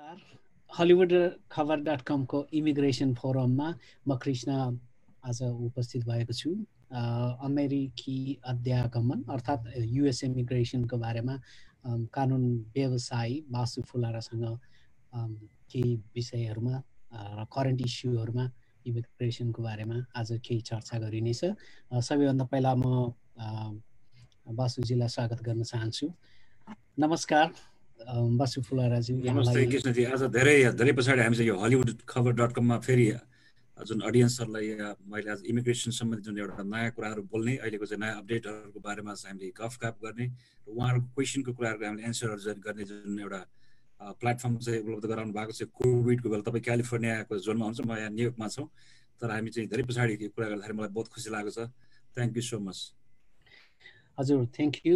नमस्कार। हलिउड खबर .com को इमिग्रेसन फोरममा म कृष्ण आज उपस्थित भएको छु। अमेरिकी अध्यागमन अर्थात् युएस इमिग्रेसनको बारेमा कानुन व्यवसायी बासु फुलारासँग केही विषयहरूमा र करेन्ट इस्युहरूमा इमिग्रेसनको बारेमा आज केही चर्चा गरिनेछ। सबैभन्दा पहिला म बासुजीलाई स्वागत गर्न चाहन्छु। नमस्कार बासु फुलाराजी। नमस्ते कृष्णजी। आज धेरै पछाडि हामीले यो हलिउड खबर .com मा फेरि जुन अडियन्सहरूलाई मैले आज इमिग्रेसन सम्बन्धी जुन एउटा नयाँ कुराहरू बोल्ने, अहिलेको चाहिँ नयाँ अपडेटहरूको बारेमा चाहिँ हामीले गफगाफ गर्ने र उहाँहरूको क्वेसनको कुराहरूको हामीले एन्सरहरू गर्ने जुन एउटा प्लेटफर्म चाहिँ उपलब्ध गराउनु भएको छ। कोभिडको बेला तपाईँ क्यालिफोर्नियाको जोनमा हुन्छ, म यहाँ न्युयोर्कमा छौँ, तर हामी चाहिँ धेरै पछाडि यो कुरा गर्दाखेरि मलाई बहुत खुसी लागेको छ। Thank you so much. हजुर थ्याङ्क यू।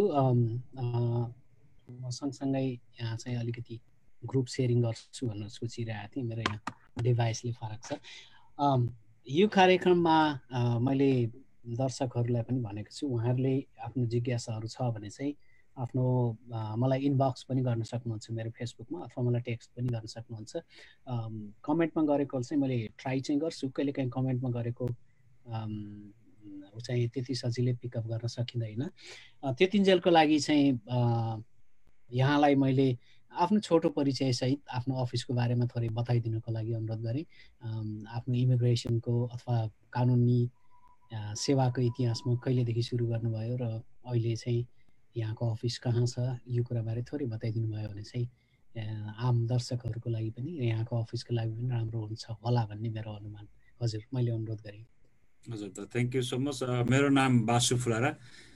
म सँगसँगै यहाँ चाहिँ अलिकति ग्रुप सेयरिङ गर्छु भनेर सोचिरहेको थिएँ। मेरो यहाँ डिभाइसले फरक छ। यो कार्यक्रममा मैले दर्शकहरूलाई पनि भनेको छु, उहाँहरूले आफ्नो जिज्ञासाहरू छ भने चाहिँ आफ्नो मलाई इनबक्स पनि गर्न सक्नुहुन्छ मेरो फेसबुकमा, अथवा मलाई टेक्स्ट पनि गर्न सक्नुहुन्छ। कमेन्टमा गरेको चाहिँ मैले ट्राई चाहिँ गर्छु, कहिलेकाहीँ कमेन्टमा गरेको चाहिँ त्यति सजिलै पिकअप गर्न सकिँदैन। त्यतिन्जेलको लागि चाहिँ यहाँलाई मैले आफ्नो छोटो परिचय सहित आफ्नो अफिसको बारेमा थोरै बताइदिनुको लागि अनुरोध गरेँ। आफ्नो इमिग्रेसनको अथवा कानुनी सेवाको इतिहासमा कहिलेदेखि सुरु गर्नुभयो र अहिले चाहिँ यहाँको अफिस कहाँ छ, यो कुराबारे थोरै बताइदिनु भयो भने चाहिँ आम दर्शकहरूको लागि पनि यहाँको अफिसको लागि पनि राम्रो हुन्छ होला भन्ने मेरो अनुमान। हजुर मैले अनुरोध गरेँ। हजुर त थ्याङ्क यू सो मच। मेरो नाम बासु फुलारा।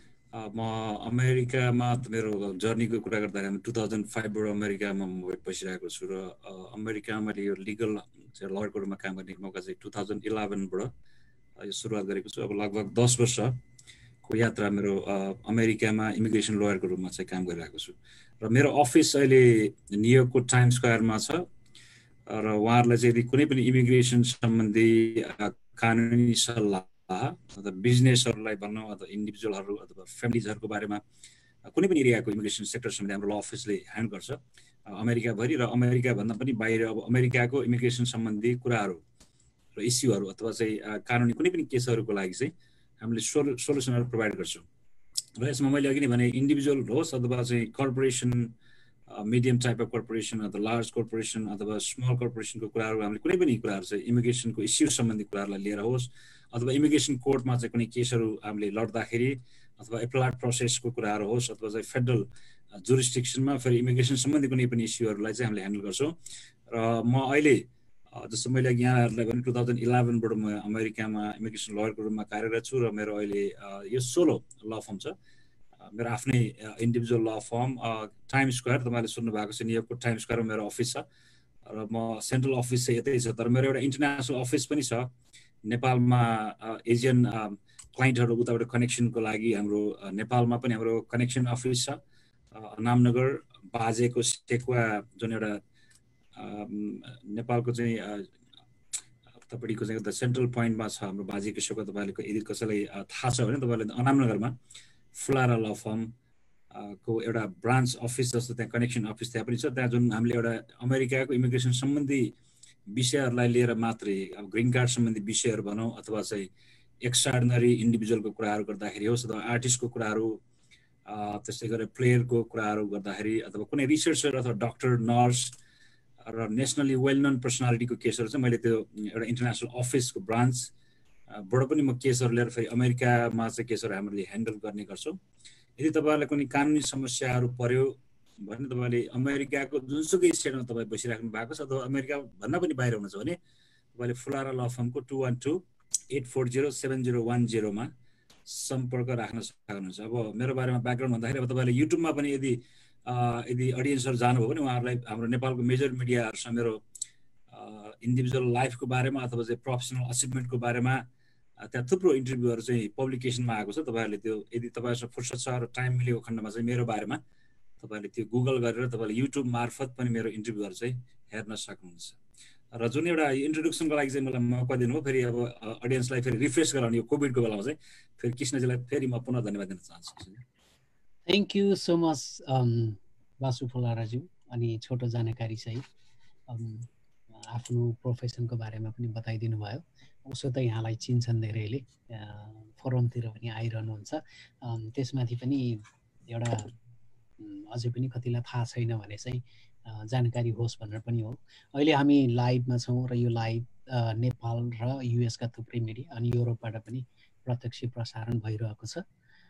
म अमेरिकामा मेरो जर्नीको कुरा गर्दाखेरि 2005बाट अमेरिकामा म बसिरहेको छु र अमेरिकामा मैले यो लिगल लयरको रूपमा काम गर्ने मौका चाहिँ 2011बाट यो सुरुवात गरेको छु। अब लगभग 10 वर्षको यात्रा मेरो अमेरिकामा इमिग्रेसन लयरको रूपमा चाहिँ काम गरिरहेको छु र मेरो अफिस अहिले न्युयोर्कको टाइम्स स्क्वायरमा छ र उहाँहरूलाई चाहिँ यदि कुनै पनि इमिग्रेसन सम्बन्धी कानुनी सल्लाह अथवा बिजनेसहरूलाई भनौँ अथवा इन्डिभिजुअलहरू अथवा फ्यामिलिजहरूको बारेमा कुनै पनि एरियाको इमिग्रेसन सेक्टर सम्बन्धी हाम्रो ल अफिसले ह्यान्डल गर्छ अमेरिकाभरि र अमेरिकाभन्दा पनि बाहिर। अब अमेरिकाको इमिग्रेसन सम्बन्धी कुराहरू र इस्युहरू अथवा चाहिँ कानुनी कुनै पनि केसहरूको लागि चाहिँ हामीले सोल्युसनहरू प्रोभाइड गर्छौँ र यसमा मैले अघि नै भने इन्डिभिजुअल होस् अथवा चाहिँ corporation, medium type of corporation अथवा लार्ज कर्पोरेसन अथवा स्मल कर्पोरेसनको कुराहरू, हामीले कुनै पनि कुराहरू चाहिँ इमिग्रेसनको इस्यु सम्बन्धी कुराहरूलाई लिएर होस् अथवा इमिग्रेसन कोर्टमा चाहिँ कुनै केसहरू हामीले लड्दाखेरि अथवा एप्लाइड प्रोसेसको कुराहरू होस् अथवा चाहिँ फेडरल जुरिस्डिक्सनमा फेरि इमिग्रेसन सम्बन्धी कुनै पनि इस्युहरूलाई चाहिँ हामीले ह्यान्डल गर्छौँ। र म अहिले जस्तो मैले यहाँहरूलाई भने 2011बाट म अमेरिकामा इमिग्रेसन लयरको रूपमा कार्यरत छु र मेरो अहिले यो सोलो ल फर्म छ, मेरो आफ्नै इन्डिभिजुअल ल फर्म टाइम्स स्क्वायर। तपाईँले सुन्नु भएको छ न्युयोर्कको टाइम्स स्क्वायरमा मेरो अफिस छ र म सेन्ट्रल अफिस चाहिँ यतै छ, तर मेरो एउटा इन्टरनेसनल अफिस पनि छ नेपालमा। एजियन क्लाइन्टहरू उताबाट कनेक्सनको लागि हाम्रो नेपालमा पनि हाम्रो कनेक्सन अफिस छ। नामनगर बाजेको सेकुवा जुन एउटा नेपालको चाहिँ तपाईँको चाहिँ एउटा सेन्ट्रल पोइन्टमा छ हाम्रो बाजेको सेकुवा। तपाईँले यदि कसैलाई थाहा छ भने तपाईँले नामनगरमा फुलारा ल फर्म को एउटा ब्रान्च अफिस जस्तो त्यहाँ कनेक्सन अफिस त्यहाँ पनि छ। त्यहाँ जुन हामीले एउटा अमेरिकाको इमिग्रेसन सम्बन्धी विषयहरूलाई लिएर मात्रै, अब ग्रिन कार्ड सम्बन्धी विषयहरू भनौँ अथवा चाहिँ एक्स्ट्राअर्डिनरी इन्डिभिजुअलको कुराहरू गर्दाखेरि होस् अथवा आर्टिस्टको कुराहरू, त्यस्तै गरेर प्लेयरको कुराहरू गर्दाखेरि अथवा कुनै रिसर्चर अथवा डक्टर, नर्स र नेसनली वेल नोन पर्सनालिटीको केसहरू चाहिँ मैले त्यो एउटा इन्टरनेसनल अफिसको ब्रान्चबाट पनि म केसहरू लिएर फेरि अमेरिकामा चाहिँ केसहरू हामीले ह्यान्डल गर्ने गर्छौँ। यदि तपाईँहरूलाई कुनै कानुनी समस्याहरू पर्यो भने तपाईँले अमेरिकाको जुनसुकै स्टेटमा तपाईँ बसिराख्नु भएको छ अथवा अमेरिकाभन्दा पनि बाहिर हुनुहुन्छ भने तपाईँले फुलारा ल फर्मको 212-840-7010मा सम्पर्क राख्न सक्नुहुन्छ। अब मेरो बारेमा ब्याकग्राउन्ड भन्दाखेरि अब तपाईँले युट्युबमा पनि यदि अडियन्सहरू जानुभयो भने उहाँहरूलाई हाम्रो नेपालको मेजर मिडियाहरूसँग मेरो इन्डिभिजुअल लाइफको बारेमा अथवा चाहिँ प्रोफेसनल अचिभमेन्टको बारेमा त्यहाँ थुप्रो इन्टरभ्यूहरू चाहिँ पब्लिकेसनमा आएको छ। तपाईँहरूले त्यो यदि तपाईँसँग फुर्सद छ र टाइम मिलेको खण्डमा चाहिँ मेरो बारेमा तपाईँले त्यो गुगल गरेर तपाईँले युट्युब मार्फत पनि मेरो इन्टरभ्यूहरू चाहिँ हेर्न सक्नुहुन्छ। र जुन एउटा इन्ट्रोडक्सनको लागि चाहिँ मलाई मौका दिनुभयो, फेरि अब अडियन्सलाई फेरि रिफ्रेस गराउने यो कोभिडको बेलामा चाहिँ फेरि कृष्णजीलाई फेरि म पुनः धन्यवाद दिन चाहन्छु। Thank you so much Basu फुलाराज्यू। अनि छोटो जानकारी सहित आफ्नो प्रोफेसनको बारेमा पनि बताइदिनु भयो। उसो त यहाँलाई चिन्छन् धेरैले, फोरमतिर पनि आइरहनुहुन्छ। त्यसमाथि पनि एउटा अझै पनि कतिलाई थाहा छैन भने चाहिँ जानकारी होस् भनेर पनि हो। अहिले हामी लाइभमा छौँ र यो लाइभ नेपाल र युएसका थुप्रै मिडिया अनि युरोपबाट पनि प्रत्यक्ष प्रसारण भइरहेको छ।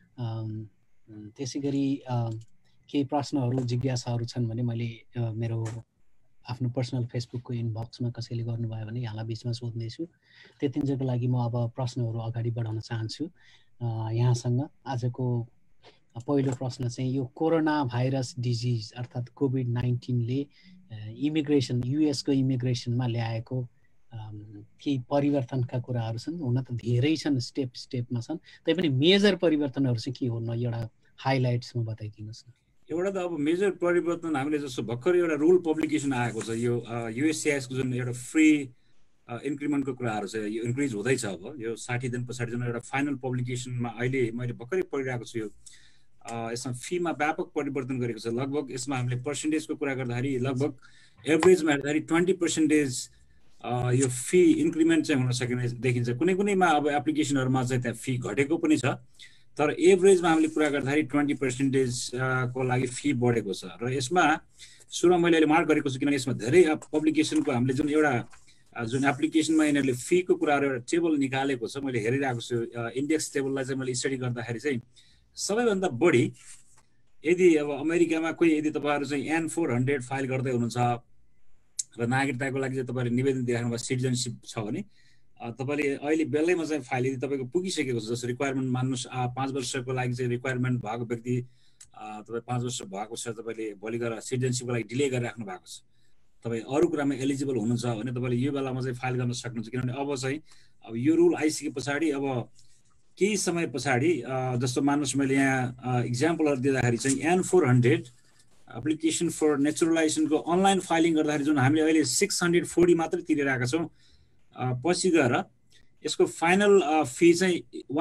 त्यसै गरी केही प्रश्नहरू जिज्ञासाहरू छन् भने मैले मेरो आफ्नो पर्सनल फेसबुकको इनबक्समा कसैले गर्नुभयो भने यहाँलाई बिचमा सोध्नेछु। त्यतिन्जेलको लागि म अब प्रश्नहरू अगाडि बढाउन चाहन्छु यहाँसँग। आजको पहिलो प्रश्न चाहिँ यो कोरोना भाइरस डिजिज अर्थात् कोभिड-19ले इमिग्रेसन युएसको इमिग्रेसनमा ल्याएको केही परिवर्तनका कुराहरू छन्। हुन त धेरै छन्, स्टेपमा छन्, तैपनि मेजर परिवर्तनहरू चाहिँ के हो न एउटा हाइलाइट्समा बताइदिनुहोस् न। एउटा त अब मेजर परिवर्तन हामीले जस्तो भर्खर एउटा रुल पब्लिकेसन आएको छ, यो युएससिआइएसको जुन एउटा फ्री इन्क्रिमेन्टको कुराहरू छ, यो इन्क्रिज हुँदैछ। अब यो 60 दिन पछाडि जुन एउटा फाइनल पब्लिकेसनमा अहिले मैले भर्खरै पढिरहेको छु, यो यसमा फीमा व्यापक परिवर्तन गरेको छ। लगभग यसमा हामीले पर्सेन्टेजको कुरा गर्दाखेरि लगभग एभरेजमा हेर्दाखेरि 20% यो फी इन्क्रिमेन्ट चाहिँ हुन सकिने देखिन्छ। कुनै कुनैमा अब एप्लिकेसनहरूमा चाहिँ त्यहाँ फी घटेको पनि छ, तर एभरेजमा हामीले कुरा गर्दाखेरि 20% को लागि फी बढेको छ। र यसमा सुरुमा मैले अहिले मार्क गरेको छु, किनभने यसमा धेरै पब्लिकेसनको हामीले जुन एप्लिकेसनमा यिनीहरूले फीको कुराहरू एउटा टेबल निकालेको छ, मैले हेरिरहेको छु। इन्डेक्स टेबललाई चाहिँ मैले स्टडी गर्दाखेरि चाहिँ सबैभन्दा बढी यदि अब अमेरिकामा कोही यदि तपाईँहरू चाहिँ N-400 फाइल गर्दै हुनुहुन्छ र नागरिकताको लागि चाहिँ तपाईँले निवेदन दिइराख्नु भएको सिटिजनसिप छ भने तपाईँले अहिले बेलैमा चाहिँ फाइल यदि तपाईँको पुगिसकेको छ, जस्तो रिक्वायरमेन्ट मान्नुहोस् 5 वर्षको लागि चाहिँ रिक्वायरमेन्ट भएको व्यक्ति तपाईँ 5 वर्ष भएको छ, तपाईँले भोलि गएर सिटिजनसिपको लागि डिले गरिराख्नु भएको छ, तपाईँ अरू कुरामा एलिजिबल हुनुहुन्छ भने तपाईँले यो बेलामा चाहिँ फाइल गर्न सक्नुहुन्छ। किनभने अब चाहिँ अब यो रुल आइसके पछाडि अब केही समय पछाडि जस्तो मान्नुहोस् मैले यहाँ इक्जाम्पलहरू दिँदाखेरि चाहिँ N-400 एप्लिकेसन फर नेचुरलाइजेसनको अनलाइन फाइलिङ गर्दाखेरि जुन हामीले अहिले 640 मात्रै तिरिरहेका छौँ, पछि गएर यसको फाइनल फी चाहिँ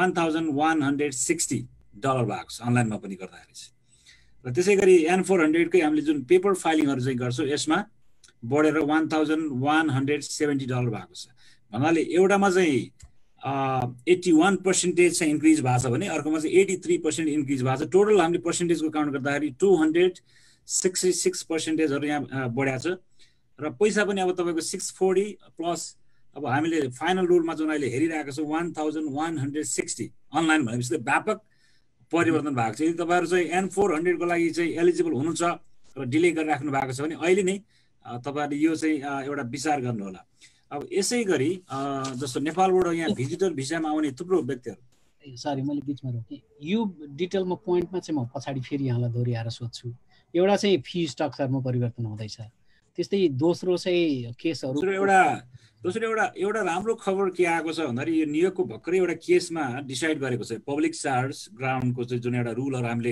$1,160 भएको छ अनलाइनमा पनि गर्दाखेरि चाहिँ। र त्यसै गरी N-400कै हामीले जुन पेपर फाइलिङहरू चाहिँ गर्छौँ यसमा बढेर $1,170 भएको छ। भन्नाले एउटामा चाहिँ 81% चाहिँ इन्क्रिज भएको छ भने अर्कोमा चाहिँ 83% इन्क्रिज भएको छ। टोटल हामीले पर्सेन्टेजको काउन्ट गर्दाखेरि 266% यहाँ बढाएको छ। र पैसा पनि अब तपाईँको 640 प्लस अब हामीले फाइनल रुलमा जुन अहिले हेरिरहेको छौँ 1160 अनलाइन भनेपछि व्यापक परिवर्तन भएको छ। यदि तपाईँहरू चाहिँ N-400 को लागि चाहिँ एलिजिबल हुनुहुन्छ र डिले गरिराख्नु भएको छ भने अहिले नै तपाईँहरूले यो चाहिँ एउटा विचार गर्नुहोला। अब यसै गरी जस्तो नेपालबाट यहाँ भिजिटर भिसामा आउने थुप्रो व्यक्तिहरू, सरी मैले बिचमा रोकेँ, यो डिटेलमा पोइन्टमा चाहिँ म पछाडि फेरि यहाँलाई दोहोऱ्याएर सोध्छु। एउटा चाहिँ फी स्ट्रक्चरमा परिवर्तन हुँदैछ, त्यस्तै दोस्रो चाहिँ केसहरू। एउटा राम्रो खबर के आएको छ भन्दाखेरि यो न्युयोर्कको भर्खरै एउटा केसमा डिसाइड गरेको छ, पब्लिक चार्ज ग्राउन्डको चाहिँ जुन एउटा रुलहरू हामीले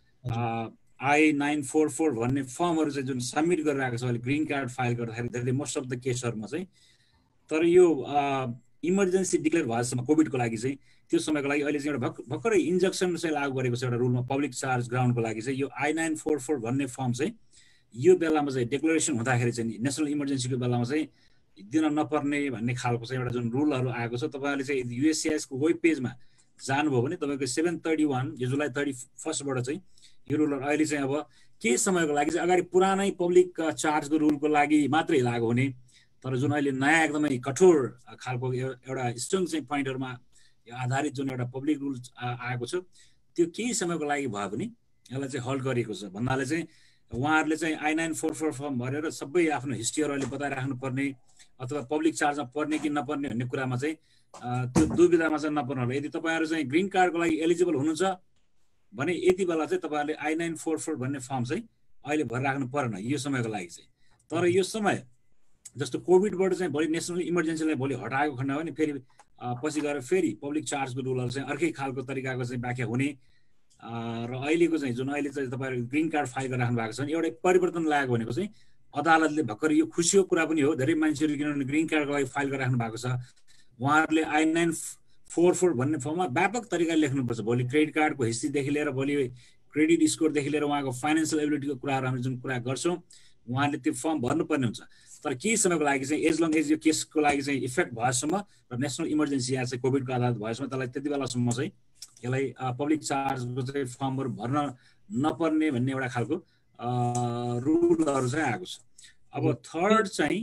I-944 भन्ने फर्महरू चाहिँ जुन सबमिट गरिरहेको छ अहिले ग्रिन कार्ड फाइल गर्दाखेरि धेरै मोस्ट अफ द केसहरूमा चाहिँ। तर यो इमर्जेन्सी डिक्लेयर भएसम्म कोभिडको लागि चाहिँ त्यो समयको लागि अहिले चाहिँ एउटा भर्खरै इन्जेक्सन चाहिँ लागू गरेको छ एउटा रुलमा पब्लिक चार्ज ग्राउन्डको लागि चाहिँ। यो I-944 भन्ने फर्म चाहिँ यो बेलामा चाहिँ डिक्लेरेसन हुँदाखेरि चाहिँ नेसनल इमर्जेन्सीको बेलामा चाहिँ दिन नपर्ने भन्ने खालको चाहिँ एउटा जुन रुलहरू आएको छ। तपाईँहरूले चाहिँ युएससिआइएसको वेब पेजमा जानुभयो भने तपाईँको 731 यो जुलाई 31बाट चाहिँ यो रुलहरू अहिले चाहिँ अब केही समयको लागि चाहिँ अगाडि पुरानै पब्लिक चार्जको रुलको लागि मात्रै लागू हुने, तर जुन अहिले नयाँ एकदमै कठोर खालको एउटा स्ट्रङ चाहिँ पोइन्टहरूमा आधारित जुन एउटा पब्लिक रुल आएको छ त्यो केही समयको लागि भए पनि यसलाई चाहिँ हल गरिएको छ। भन्नाले चाहिँ उहाँहरूले चाहिँ I-944 फर्म भरेर सबै आफ्नो हिस्ट्रीहरू अहिले बताइराख्नु पर्ने अथवा पब्लिक चार्जमा पर्ने कि नपर्ने भन्ने कुरामा चाहिँ त्यो दुविधामा चाहिँ नपर्नु होला। यदि तपाईँहरू चाहिँ ग्रिन कार्डको लागि एलिजिबल हुनुहुन्छ भने यति बेला चाहिँ तपाईँहरूले I-944 भन्ने फर्म चाहिँ अहिले भरिराख्नु परेन यो समयको लागि चाहिँ। तर यो समय जस्तो कोभिडबाट चाहिँ भोलि नेसनल इमर्जेन्सीलाई भोलि हटाएको खण्डमा पनि फेरि पछि गएर फेरि पब्लिक चार्जको रुलहरू चाहिँ अर्कै खालको तरिकाको चाहिँ व्याख्या हुने र अहिलेको चाहिँ जुन अहिले चाहिँ तपाईँहरू ग्रिन कार्ड फाइल गरिराख्नु भएको छ भने एउटा परिवर्तन लागेको भनेको चाहिँ अदालतले भर्खर यो खुसीको कुरा पनि हो, धेरै मान्छेहरू किनभने ग्रिन कार्डको लागि फाइल गरिराख्नु भएको छ उहाँहरूले I-944 भन्ने फर्ममा व्यापक तरिकाले लेख्नुपर्छ। भोलि क्रेडिट कार्डको हिस्ट्रीदेखि लिएर भोलि क्रेडिट स्कोरदेखि लिएर उहाँको फाइनेन्सियल एबिलिटीको कुराहरू हामी जुन कुरा गर्छौँ उहाँले त्यो फर्म भर्नुपर्ने हुन्छ। तर केही समयको लागि चाहिँ एज लङ एज यो केसको लागि चाहिँ इफेक्ट भएसम्म र नेसनल इमर्जेन्सी यहाँ चाहिँ कोभिडको आधार भएसम्म त्यसलाई त्यति बेलासम्म चाहिँ यसलाई पब्लिक चार्जको चाहिँ फर्महरू भर्न नपर्ने भन्ने एउटा खालको रुलहरू चाहिँ आएको छ। अब थर्ड चाहिँ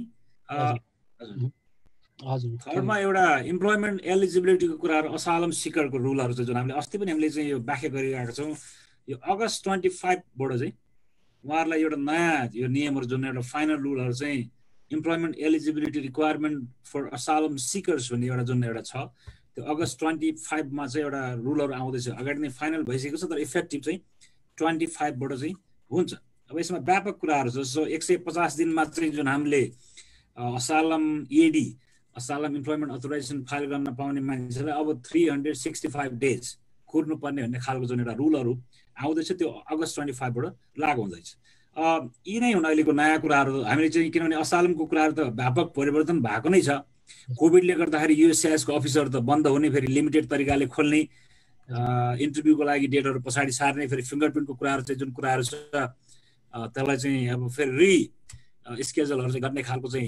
थर्डमा एउटा इम्प्लोइमेन्ट एलिजिबिलिटीको कुराहरू असालम सिकरको रुलहरू चाहिँ जुन हामीले अस्ति पनि हामीले चाहिँ यो व्याख्या गरिरहेका छौँ। यो अगस्त 25बाट चाहिँ उहाँहरूलाई एउटा नयाँ यो नियमहरू जुन एउटा फाइनल रुलहरू चाहिँ employment eligibility requirement for asylum seekers भन्ने एउटा जुन एउटा छ त्यो अगस्त 25मा चाहिँ एउटा रुलहरू आउँदैछ। अगाडि नै फाइनल भइसकेको छ तर इफेक्टिभ चाहिँ 25बाट चाहिँ हुन्छ। अब यसमा व्यापक कुराहरू छ। जस्तो 150 दिनमा चाहिँ जुन हामीले asylum EAD asylum employment authorization file गर्न पाउने मान्छेलाई अब 365 डेज कुर्नुपर्ने भन्ने खालको जुन एउटा रुलहरू आउँदैछ त्यो अगस्त 25बाट लागू हुँदैछ। यी नै हुन् अहिलेको नयाँ कुराहरू। हामीले चाहिँ किनभने असालमको कुराहरू त व्यापक परिवर्तन भएको नै छ। कोभिडले गर्दाखेरि युएससिआइएसको अफिसहरू त बन्द हुने, फेरि लिमिटेड तरिकाले खोल्ने, इन्टरभ्यूको लागि डेटहरू पछाडि सार्ने, फेरि फिङ्गरप्रिन्टको कुराहरू चाहिँ जुन कुराहरू छ त्यसलाई चाहिँ अब फेरि स्केड्युलहरू चाहिँ गर्ने खालको चाहिँ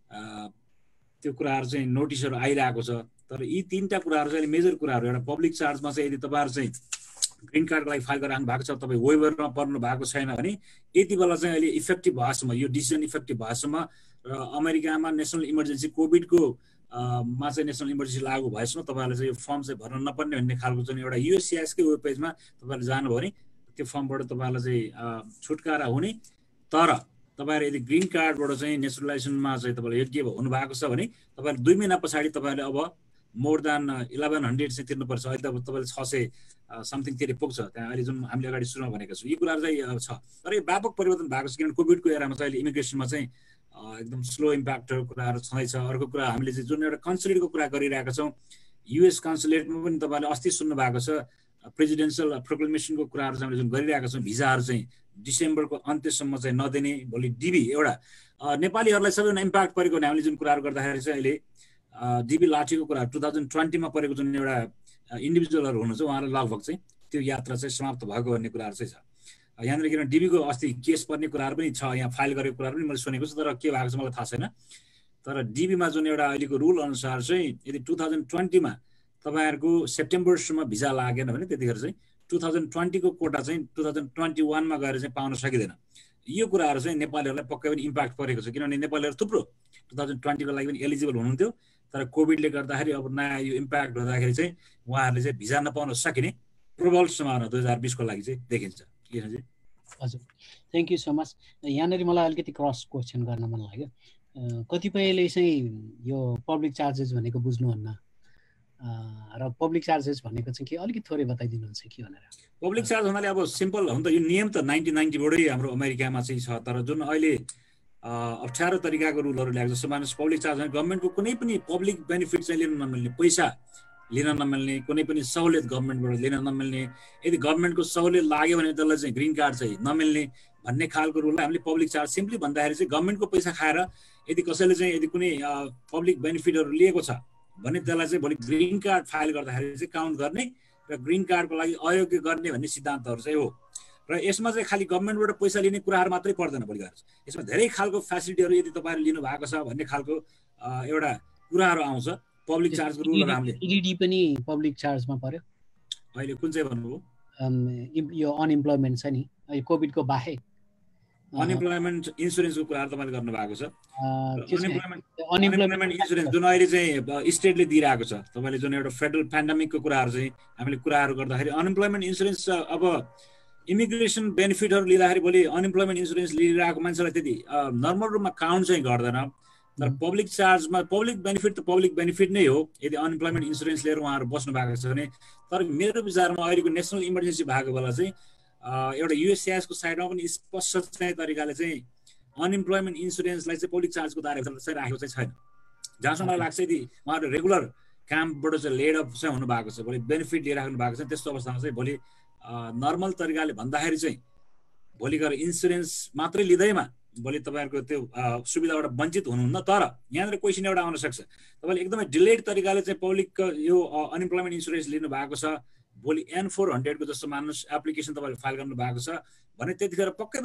त्यो कुराहरू चाहिँ नोटिसहरू आइरहेको छ। तर यी तीनटा कुराहरू चाहिँ मेजर कुराहरू। एउटा पब्लिक चार्जमा चाहिँ यदि तपाईँहरू चाहिँ ग्रिन कार्डको लागि फाइल गरिराख्नु भएको छ, तपाईँ वेभरमा पर्नु भएको छैन भने यति बेला चाहिँ अहिले इफेक्टिभ भएसम्म यो डिसिजन इफेक्टिभ भएसम्म र अमेरिकामा नेसनल इमर्जेन्सी कोभिडको मा चाहिँ नेसनल इमर्जेन्सी लागू भएसम्म तपाईँहरूले चाहिँ यो फर्म चाहिँ भर्न नपर्ने भन्ने खालको चाहिँ एउटा युएससिआइएसकै वेब पेजमा तपाईँहरूले जानुभयो भने त्यो फर्मबाट तपाईँहरूलाई चाहिँ छुटकारा हुने। तर तपाईँहरू यदि ग्रिन कार्डबाट चाहिँ नेसनलाइजेसनमा चाहिँ तपाईँले योग्य हुनुभएको छ भने तपाईँले 2 महिना पछाडि तपाईँले अब मोर देन 1100 चाहिँ तिर्नुपर्छ। अहिले त तपाईँले 600 समथिङ तिर पुग्छ त्यहाँ अहिले जुन हामीले अगाडि सुरुमा भनेको छु। यी कुराहरू चाहिँ छ। तर यो व्यापक परिवर्तन भएको छ किनभने कोभिडको एरामा चाहिँ अहिले इमिग्रेसनमा चाहिँ एकदम स्लो इम्प्याक्टहरू कुराहरू छँदैछ। अर्को कुरा हामीले चाहिँ जुन एउटा कन्सुलेटको कुरा गरिरहेका छौँ, युएस कन्सुलेटमा पनि तपाईँले अस्ति सुन्नु भएको छ प्रेसिडेन्सियल प्रोक्लेमेसनको कुराहरू चाहिँ हामीले जुन गरिरहेका छौँ। भिजाहरू चाहिँ डिसेम्बरको अन्त्यसम्म चाहिँ नदिने। भोलि डिबी एउटा नेपालीहरूलाई सबैभन्दा इम्प्याक्ट परेको भने हामीले जुन कुराहरू गर्दाखेरि चाहिँ अहिले डिबी लाठीको कुरा 2020मा परेको जुन एउटा इन्डिभिजुअलहरू हुनुहुन्छ उहाँलाई लगभग चाहिँ त्यो यात्रा चाहिँ समाप्त भएको भन्ने कुराहरू चाहिँ छ यहाँनिर। किन डिबीको अस्ति केस पर्ने कुराहरू पनि छ, यहाँ फाइल गरेको कुराहरू पनि मैले सुनेको छु, तर के भएको छ मलाई थाहा छैन। तर डिबीमा जुन एउटा अहिलेको रुल अनुसार चाहिँ यदि 2020मा तपाईँहरूको सेप्टेम्बरसम्म भिजा लागेन भने त्यतिखेर चाहिँ 2020को कोटा चाहिँ 2021मा गएर चाहिँ पाउन सकिँदैन। यो कुराहरू चाहिँ नेपालीहरूलाई पक्कै पनि इम्प्याक्ट परेको छ किनभने नेपालीहरू थुप्रो 2020को लागि पनि एलिजिबल हुनुहुन्थ्यो। तर कोभिडले गर्दाखेरि अब नयाँ यो इम्प्याक्ट हुँदाखेरि चाहिँ उहाँहरूले चाहिँ भिजा नपाउन सकिने प्रबल सम्भावना 2020को लागि चाहिँ देखिन्छ। हजुर, थ्याङ्क यू सो मच। यहाँनिर मलाई अलिकति क्रस क्वेसन गर्न मन लाग्यो। कतिपयले चाहिँ यो पब्लिक चार्जेस भनेको बुझ्नुहुन्न र पब्लिक चार्जेस भनेको चाहिँ के अलिकति थोरै बताइदिनुहुन्छ के भनेर? पब्लिक चार्ज भन्नाले अब सिम्पल हो नि त, यो नियम त 1990बाटै हाम्रो अमेरिकामा चाहिँ छ। तर जुन अहिले अप्ठ्यारो तरिकाको रुलहरू ल्याएको जस्तो मानिस पब्लिक चार्ज भने गभर्मेन्टको कुनै पनि पब्लिक बेनिफिट चाहिँ लिन नमिल्ने, पैसा लिन नमिल्ने, कुनै पनि सहुलियत गभर्मेन्टबाट लिन नमिल्ने, यदि गभर्मेन्टको सहुलियत लाग्यो भने त्यसलाई चाहिँ ग्रिन कार्ड चाहिँ नमिल्ने भन्ने खालको रुललाई हामीले पब्लिक चार्ज सिम्पली भन्दाखेरि चाहिँ गभर्मेन्टको पैसा खाएर यदि कसैले चाहिँ यदि कुनै पब्लिक बेनिफिटहरू लिएको छ भने त्यसलाई चाहिँ भोलि ग्रिन कार्ड फाइल गर्दाखेरि चाहिँ काउन्ट गर्ने र ग्रिन कार्डको लागि अयोग्य गर्ने भन्ने सिद्धान्तहरू चाहिँ हो। र यसमा चाहिँ खालि गभर्मेन्टबाट पैसा लिने कुराहरू मात्रै पर्दैन। भोलि गएर यसमा धेरै खालको फेसिलिटीहरू यदि तपाईँहरूले लिनु भएको छ भन्ने खालको एउटा कुराहरू आउँछ। पब्लिक चार्जको रुलहरू हामीले इडी पनि पब्लिक चार्जमा पर्यो। अहिले कुन चाहिँ भन्नुभयो? यो अनइम्प्लोइमेन्ट छ नि कोभिडको बाहेक अनइम्प्लोइमेन्ट इन्सुरेन्सको कुराहरू तपाईँले गर्नुभएको छ। अनइम्प्लोइमेन्ट इन्सुरेन्स जुन अहिले चाहिँ स्टेटले दिइरहेको छ, तपाईँले जुन एउटा फेडरल पेन्डेमिकको कुराहरू चाहिँ हामीले कुराहरू गर्दाखेरि अनइम्प्लोइमेन्ट इन्सुरेन्स अब इमिग्रेसन बेनिफिटहरू लिँदाखेरि भोलि अनइम्प्लोइमेन्ट इन्सुरेन्स लिइरहेको मान्छेलाई त्यति नर्मल रूपमा काउन्ट चाहिँ गर्दैन। तर पब्लिक चार्जमा पब्लिक बेनिफिट त पब्लिक बेनिफिट नै हो यदि अनइम्प्लोइमेन्ट इन्सुरेन्स लिएर उहाँहरू बस्नु भएको छ भने। तर मेरो विचारमा अहिलेको नेसनल इमर्जेन्सी भएको बेला चाहिँ एउटा युएससिआइएसको साइडमा पनि स्पष्ट चाहिँ तरिकाले चाहिँ अनइम्प्लोइमेन्ट इन्सुरेन्सलाई चाहिँ पब्लिक चार्जको दायराभित्र चाहिँ राखेको चाहिँ छैन। जहाँसम्म मलाई लाग्छ यदि उहाँहरू रेगुलर कामबाट चाहिँ लेड अफ चाहिँ हुनुभएको छ, भोलि बेनिफिट लिइराख्नु भएको छ, त्यस्तो अवस्थामा चाहिँ भोलि नर्मल तरिकाले भन्दाखेरि चाहिँ भोलि गएर इन्सुरेन्स मात्रै लिँदैमा भोलि तपाईँहरूको त्यो सुविधाबाट वञ्चित हुनुहुन्न। तर यहाँनिर क्वेसन एउटा आउन सक्छ, तपाईँले एकदमै डिलेड तरिकाले चाहिँ पब्लिक यो अनइम्प्लोइमेन्ट इन्सुरेन्स लिनु भएको छ, भोलि N400 को जस्तो मान्नुहोस् एप्लिकेसन तपाईँले फाइल गर्नु भएको छ भने त्यतिखेर पक्कै पनि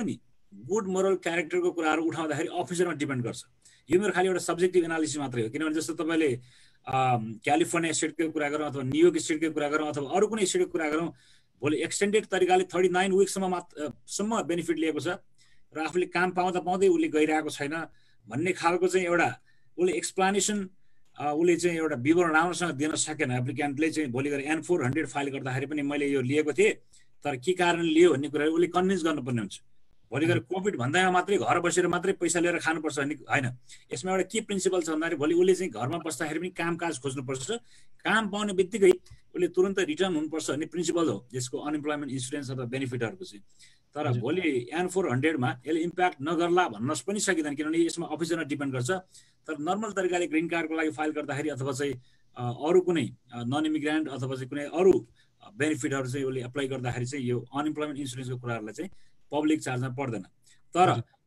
गुड मोरल क्यारेक्टरको कुराहरू उठाउँदाखेरि अफिसरमा डिपेन्ड गर्छ। यो मेरो खालि एउटा सब्जेक्टिभ एनालिसिस मात्रै हो, किनभने जस्तो तपाईँले क्यालिफोर्निया स्टेटकै कुरा गरौँ अथवा न्युयोर्क स्टेटकै कुरा गरौँ अथवा अरू कुनै स्टेटको कुरा गरौँ, भोलि एक्सटेन्डेड तरिकाले 39 विकसम्म बेनिफिट लिएको छ र आफूले काम पाउँदा पाउँदै उसले गइरहेको छैन भन्ने खालको चाहिँ एउटा उसले एक्सप्लानेसन उसले चाहिँ एउटा विवरण राम्रोसँग दिन सकेन। एप्लिकेन्टले चाहिँ भोलि गएर N400 फाइल गर्दाखेरि पनि मैले यो लिएको थिएँ तर के कारण लियो भन्ने कुरा उसले कन्भिन्स गर्नुपर्ने हुन्छ। भोलि गएर कोभिड भन्दैमा मात्रै घर बसेर मात्रै पैसा लिएर खानुपर्छ भन्ने होइन। यसमा एउटा के प्रिन्सिपल छ भन्दाखेरि भोलि उसले चाहिँ घरमा बस्दाखेरि पनि कामकाज खोज्नुपर्छ, काम पाउने बित्तिकै उसले तुरन्त रिटर्न हुनुपर्छ भन्ने प्रिन्सिपल हो यसको अनइम्प्लोइमेन्ट इन्सुरेन्स अथवा बेनिफिटहरूको चाहिँ। तर भोलि N400मा यसले इम्प्याक्ट नगर्ला भन्न पनि सकिँदैन, किनभने यसमा अफिसरमा डिपेन्ड गर्छ। तर नर्मल तरिकाले ग्रिन कार्डको लागि फाइल गर्दाखेरि अथवा चाहिँ अरू कुनै नन इमिग्रेन्ट अथवा चाहिँ कुनै अरू बेनिफिटहरू चाहिँ उसले एप्लाई गर्दाखेरि चाहिँ यो अनइम्प्लोइमेन्ट इन्सुरेन्सको कुराहरूलाई चाहिँ पब्लिक चार्जमा पर्दैन। तर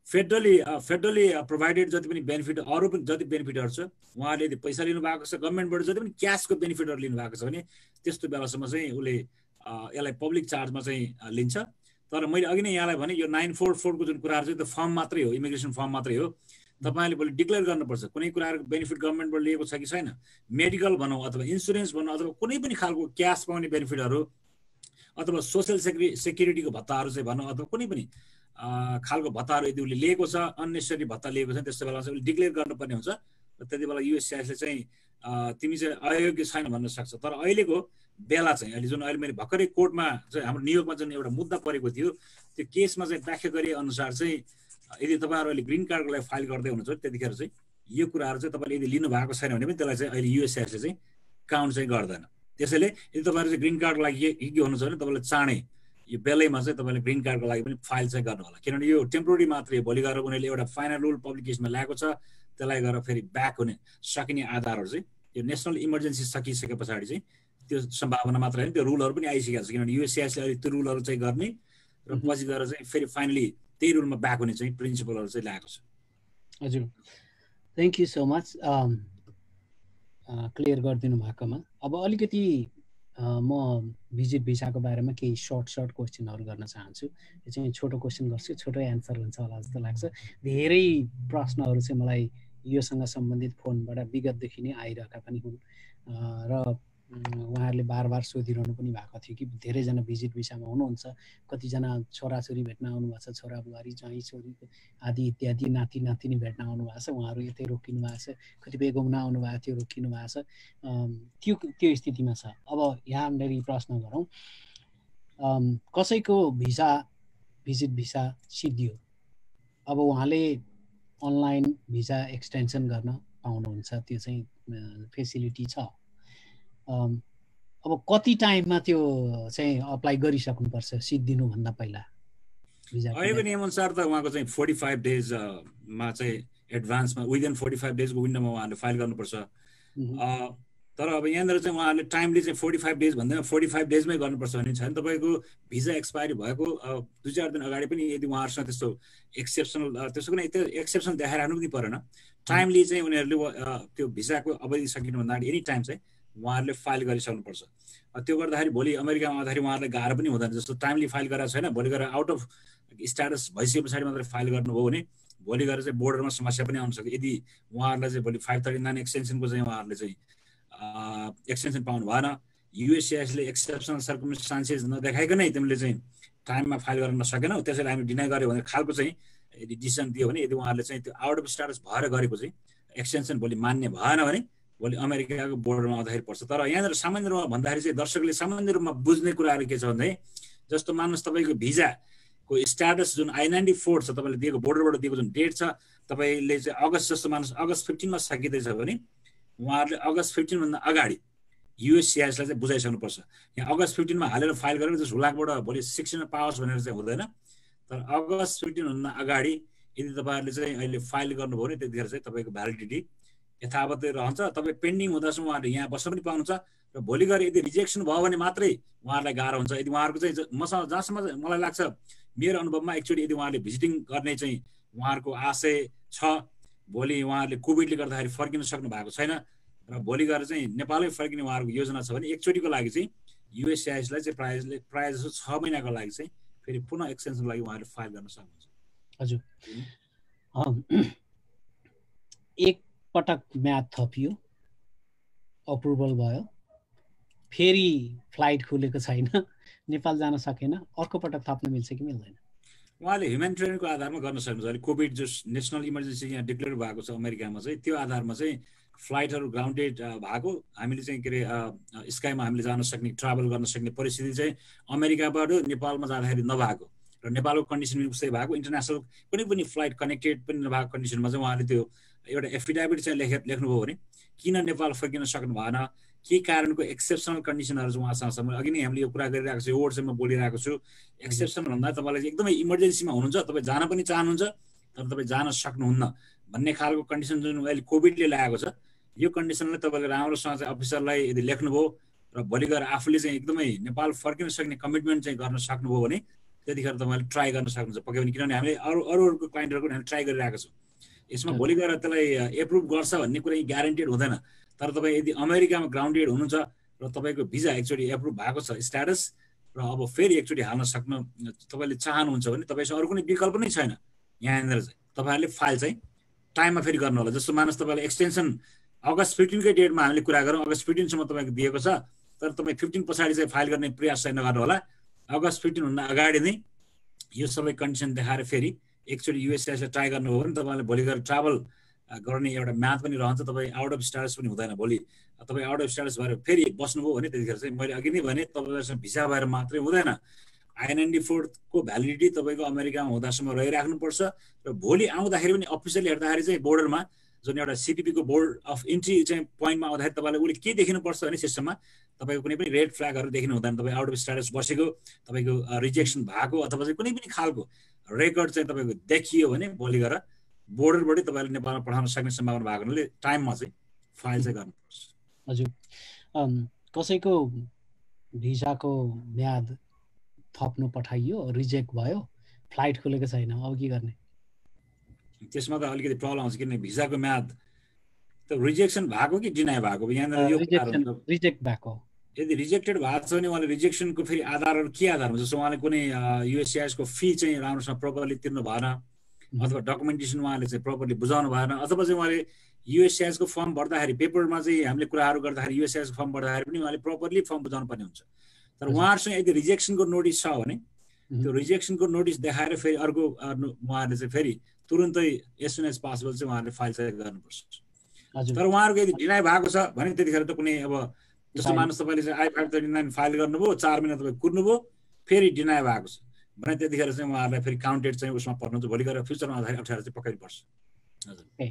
फेडरली प्रोभाइडेड जति पनि बेनिफिट अरू पनि जति बेनिफिटहरू छ उहाँहरूले यदि पैसा लिनुभएको छ गभर्मेन्टबाट जति पनि क्यासको बेनिफिटहरू लिनुभएको छ भने त्यस्तो बेलासम्म चाहिँ उसले यसलाई पब्लिक चार्जमा चाहिँ लिन्छ। तर मैले अघि नै यहाँलाई भने यो 944को जुन कुराहरू चाहिँ त्यो फर्म मात्रै हो, इमिग्रेसन फर्म मात्रै हो। तपाईँले भोलि डिक्लेयर गर्नुपर्छ कुनै कुराहरूको बेनिफिट गभर्मेन्टबाट लिएको छ कि छैन, मेडिकल भनौँ अथवा इन्सुरेन्स भनौँ अथवा कुनै पनि खालको क्यास पाउने बेनिफिटहरू अथवा सोसियल सेक्युरिटीको भत्ताहरू चाहिँ भनौँ अथवा कुनै पनि खालको भत्ताहरू यदि उसले लिएको छ, अननेसेसरी भत्ता लिएको छ, त्यस्तो बेला चाहिँ उसले डिक्लेयर गर्नुपर्ने हुन्छ। र त्यति बेला युएससिआइएसले चाहिँ तिमी चाहिँ अयोग्य छैन भन्न सक्छ। तर अहिलेको बेला चाहिँ अहिले जुन अहिले मैले भर्खरै कोर्टमा चाहिँ हाम्रो न्युयोर्कमा जुन एउटा मुद्दा परेको थियो त्यो केसमा चाहिँ व्याख्या गरे अनुसार चाहिँ यदि तपाईँहरू अहिले ग्रिन कार्डको लागि फाइल गर्दै हुनुहुन्छ त्यतिखेर चाहिँ यो कुराहरू चाहिँ तपाईँले यदि लिनु भएको छैन भने पनि त्यसलाई चाहिँ अहिले युएससिआइएसले चाहिँ काउन्ट चाहिँ गर्दैन। त्यसैले यदि तपाईँहरू चाहिँ ग्रिन कार्डको लागि के हुनुहुन्छ भने तपाईँले चाँडै यो बेलैमा चाहिँ तपाईँले ग्रिन कार्डको लागि पनि फाइल चाहिँ गर्नु होला, किनभने यो टेम्पोररी मात्रै हो। भोलि गएर उनीहरूले एउटा फाइनल रुल पब्लिकेसनमा ल्याएको छ, त्यसलाई गएर फेरि ब्याक हुने सकिने आधारहरू चाहिँ यो नेसनल इमर्जेन्सी सकिसके पछाडि चाहिँ त्यो सम्भावना मात्र होइन त्यो रुलहरू पनि आइसकेको छ, किनभने युएससिआइएसले अहिले त्यो रुलहरू चाहिँ गर्ने र पछि गएर चाहिँ फेरि फाइनली त्यही रुलमा ब्याक हुने चाहिँ प्रिन्सिपलहरू चाहिँ ल्याएको छ। हजुर, thank you so much clear गरिदिनु भएकोमा। अब अलिकति म भिजिट भिसाको बारेमा केही सर्ट क्वेसनहरू गर्न चाहन्छु। यो चाहिँ छोटो क्वेसन गर्छु, छोटो एन्सर हुन्छ होला जस्तो लाग्छ। धेरै प्रश्नहरू चाहिँ मलाई योसँग सम्बन्धित फोनबाट विगतदेखि नै आइरहेका पनि हुन् र उहाँहरूले बार सोधिरहनु पनि भएको थियो कि धेरैजना भिजिट भिसामा हुनुहुन्छ, कतिजना छोराछोरी भेट्न आउनुभएको छ, छोरा बुहारी ज्वाइँ छोरी आदि इत्यादि नाति नातिनी भेट्न आउनुभएको छ, उहाँहरू यतै रोकिनु भएको छ, कतिपय घुम्न आउनुभएको थियो रोकिनु भएको छ, त्यो स्थितिमा छ। अब यहाँनिर प्रश्न गरौँ, कसैको भिजिट भिसा सिद्धियो, अब उहाँले अनलाइन भिसा एक्सटेन्सन गर्न पाउनुहुन्छ, त्यो चाहिँ फेसिलिटी छ। अब कति टाइममा त्यो चाहिँ अप्लाई गरिसक्नुपर्छ सिद्धिनुभन्दा पहिला? अहिलेको नियमअनुसार त उहाँको चाहिँ 45 डेजमा चाहिँ एडभान्समा विदिन 45 डेजको विन्डोमा उहाँहरूले फाइल गर्नुपर्छ। तर अब यहाँनिर चाहिँ उहाँहरूले टाइमली चाहिँ 45 डेज भन्दैन 45 डेजमै गर्नुपर्छ भन्ने छैन। तपाईँको भिजा एक्सपायरी भएको 2-4 दिन अगाडि पनि यदि उहाँहरूसँग त्यस्तो कुनै एक्सेप्सन देखाइरहनु पनि परेन। टाइमली चाहिँ उनीहरूले त्यो भिजाको अवधि सकिनुभन्दा अगाडि एनी टाइम चाहिँ उहाँहरूले फाइल गरिसक्नुपर्छ। त्यो गर्दाखेरि भोलि अमेरिकामा आउँदाखेरि उहाँहरूलाई गाह्रो पनि हुँदैन। जस्तो टाइमली फाइल गरेर छैन, भोलि गएर आउट अफ स्ट्याटस भइसके पछाडि मात्रै फाइल गर्नुभयो भने भोलि गएर चाहिँ बोर्डरमा समस्या पनि आउन सक्छ। यदि उहाँहरूलाई चाहिँ भोलि 539 एक्सटेन्सनको चाहिँ उहाँहरूले चाहिँ एक्सटेन्सन पाउनु भएन, युएससिआइएसले एक्सेप्सनल सर्कमस्टान्सेस नदेखाइकनै तिमीले चाहिँ टाइममा फाइल गर्न नसकेनौ, त्यसैले हामी डिनाइ गर्यो भने खालको चाहिँ यदि डिसिसन दियो भने यदि उहाँहरूले चाहिँ त्यो आउट अफ स्ट्याटस भएर गरेको चाहिँ एक्सटेन्सन भोलि मान्य भएन भने भोलि अमेरिकाको बोर्डरमा आउँदाखेरि पर्छ। तर यहाँनिर सामान्य रूपमा भन्दाखेरि चाहिँ दर्शकले सामान्य रूपमा बुझ्ने कुराहरू के छ भने जस्तो मान्नुहोस् तपाईँको भिजाको स्ट्याटस जुन I-94 छ तपाईँले दिएको बोर्डरबाट दिएको जुन डेट छ, तपाईँले चाहिँ अगस्त जस्तो मान्नुहोस् अगस्त 15मा सकिँदैछ भने उहाँहरूले अगस्त 15 भन्दा अगाडि युएससिआइएसलाई चाहिँ बुझाइसक्नुपर्छ। यहाँ अगस्त 15मा हालेर फाइल गरेर जस हुलाकबाट भोलि 16 पावर्स भनेर चाहिँ हुँदैन। तर अगस्त 15 भन्दा अगाडि यदि तपाईँहरूले चाहिँ अहिले फाइल गर्नुभयो भने त्यतिखेर चाहिँ तपाईँको भ्यालिडिटी यथावतै रहन्छ। तपाईँ पेन्डिङ हुँदासम्म उहाँहरूले यहाँ बस्न पनि पाउनुहुन्छ र भोलि गएर यदि रिजेक्सन भयो भने मात्रै उहाँहरूलाई गाह्रो हुन्छ। यदि उहाँहरूको चाहिँ मसँग जहाँसम्म मलाई लाग्छ मेरो अनुभवमा एकचोटि यदि उहाँहरूले भिजिटिङ गर्ने चाहिँ उहाँहरूको आशय छ, भोलि उहाँहरूले कोभिडले गर्दाखेरि फर्किन सक्नु भएको छैन र भोलि गएर चाहिँ नेपालै फर्किने उहाँहरूको योजना छ भने एकचोटिको लागि चाहिँ युएससिआइएसलाई चाहिँ प्रायः जस्तो 6 महिनाको लागि चाहिँ फेरि पुनः एक्सटेन्सनको लागि उहाँहरूले फाइल गर्न सक्नुहुन्छ। हजुर एक पटक म्याद थपियो, अप्रुभल भयो, फेरि फ्लाइट खुलेको छैन, नेपाल जान सकेन, अर्को पटक थप्न मिल्छ कि मिल्दैन? उहाँले ह्युमेनिटेरियनको आधारमा गर्न सक्नुहुन्छ। अहिले कोभिड जो नेसनल इमर्जेन्सी यहाँ डिक्लेयर भएको छ अमेरिकामा चाहिँ त्यो आधारमा चाहिँ फ्लाइटहरू ग्राउन्डेड भएको, हामीले चाहिँ के अरे स्काईमा हामीले जान सक्ने ट्राभल गर्न सक्ने परिस्थिति चाहिँ अमेरिकाबाट नेपालमा जाँदाखेरि नभएको र नेपालको कन्डिसन पनि उस्तै भएको, इन्टरनेसनल कुनै पनि फ्लाइट कनेक्टेड पनि नभएको कन्डिसनमा चाहिँ उहाँले त्यो एउटा एफिडेभिट चाहिँ लेख्नुभयो भने किन नेपाल फर्किन सक्नु भएन, के कारणको एक्सेप्सनल कन्डिसनहरू चाहिँ उहाँसँग छ। अघि नै हामीले यो कुरा गरिरहेको छु, यो वर्ड चाहिँ म बोलिरहेको छु। एक्सेप्सन भन्दा तपाईँलाई एकदमै इमर्जेन्सीमा हुनुहुन्छ, तपाईँ जान पनि चाहनुहुन्छ तर तपाईँ जान सक्नुहुन्न भन्ने खालको कन्डिसन जुन अहिले कोभिडले ल्याएको छ, यो कन्डिसनलाई तपाईँले राम्रोसँग चाहिँ अफिसरलाई यदि लेख्नुभयो र भोलि गएर आफूले चाहिँ एकदमै नेपाल फर्किन सक्ने कमिटमेन्ट चाहिँ गर्न सक्नुभयो भने त्यतिखेर तपाईँले ट्राई गर्न सक्नुहुन्छ पक्कै पनि। किनभने हामीले अरूहरूको क्लाइन्टहरूको हामीले ट्राई गरिरहेको छौँ। यसमा भोलि गएर त्यसलाई एप्रुभ गर्छ भन्ने कुरा ग्यारेन्टेड हुँदैन। तर तपाईँ यदि अमेरिकामा ग्राउन्डेड हुनुहुन्छ र तपाईँको भिजा एकचोटि एप्रुभ भएको छ स्ट्याटस र अब फेरि एकचोटि हाल्न सक्नु तपाईँले चाहनुहुन्छ भने तपाईँसँग अरू कुनै विकल्प नै छैन। यहाँनिर चाहिँ तपाईँहरूले फाइल चाहिँ टाइममा फेरि गर्नु होला। जस्तो मानस तपाईँले एक्सटेन्सन अगस्त 15कै डेटमा हामीले कुरा गरौँ, अगस्त 15सम्म तपाईँको दिएको छ तर तपाईँ 15 पछाडि चाहिँ फाइल गर्ने प्रयास चाहिँ नगर्नु होला। अगस्त 15 भन्दा अगाडि नै यो सबै कन्डिसन देखाएर फेरि एकचोटि युएसएसलाई ट्राई गर्नुभयो भने तपाईँले भोलि गएर ट्राभल गर्ने एउटा म्याथ पनि रहन्छ, तपाईँ आउट अफ स्ट्याटस पनि हुँदैन। भोलि तपाईँ आउट अफ स्ट्याटस भएर फेरि बस्नुभयो भने त्यतिखेर चाहिँ मैले अघि नै भने तपाईँसँग भिसा भएर मात्रै हुँदैन, I-94 को भ्यालिडिटी तपाईँको अमेरिकामा हुँदासम्म रहिराख्नुपर्छ र भोलि आउँदाखेरि पनि अफिसियली हेर्दाखेरि चाहिँ बोर्डरमा जुन एउटा सिपिपीको बोर्ड अफ इन्ट्री चाहिँ पोइन्टमा आउँदाखेरि तपाईँले उसले के देखिनुपर्छ भने सिस्टममा तपाईँको कुनै पनि रेड फ्ल्यागहरू देखिनु हुँदैन। तपाईँ आउट अफ स्ट्याटस बसेको, तपाईँको रिजेक्सन भएको अथवा चाहिँ कुनै पनि खालको रेकर्ड चाहिँ तपाईँको देखियो भने भोलि गएर बोर्डरबाटै तपाईँले नेपालमा पठाउन सक्ने सम्भावना भएको हुनाले टाइममा चाहिँ फाइल चाहिँ गर्नुपर्छ। हजुर कसैको भिजाको म्याद थप्नु पठाइयो, रिजेक्ट भयो, फ्लाइट खुलेको छैन, अब के गर्ने? त्यसमा त अलिकति प्रब्लम आउँछ किनभने भिजाको म्याद त रिजेक्सन भएको कि डिनाइ भएको यहाँनिर यो रिजेक्ट भएको। यदि रिजेक्टेड भएको छ भने उहाँले रिजेक्सनको फेरि आधारहरू के आधार हुन्छ? जस्तो उहाँले कुनै युएससिआइएसको फी चाहिँ राम्रोसँग प्रपरली तिर्नु भएन अथवा डकुमेन्टेसन उहाँले चाहिँ प्रपरली बुझाउनु भएन अथवा चाहिँ उहाँले युएससिआइएसको फर्म भर्दाखेरि पेपरमा चाहिँ हामीले कुराहरू गर्दाखेरि युएससिआइएसको फर्म भर्दाखेरि पनि उहाँले प्रपरली फर्म बुझाउनु पर्ने हुन्छ। तर उहाँहरूसँग यदि रिजेक्सनको नोटिस छ भने त्यो रिजेक्सनको नोटिस देखाएर फेरि अर्को उहाँहरूले चाहिँ फेरि तुरुन्तै एज सुन एज पोसिबल चाहिँ उहाँहरूले फाइल चाहिँ गर्नुपर्छ। तर उहाँहरूको यदि डिनाइ भएको छ भने त्यतिखेर त कुनै अब जस्तो मानुस तपाईँले चाहिँ I-539 फाइल गर्नुभयो, 4 महिना तपाईँ कुर्नुभयो, फेरि डिनाइ भएको छ भने त्यतिखेर चाहिँ उहाँहरूलाई फेरि काउन्टेड चाहिँ उसमा पर्नुहुन्छ, भोलि गएर फ्युचरमा आउँदाखेरि अप्ठ्यारो चाहिँ पक्कै पर्छ। हजुर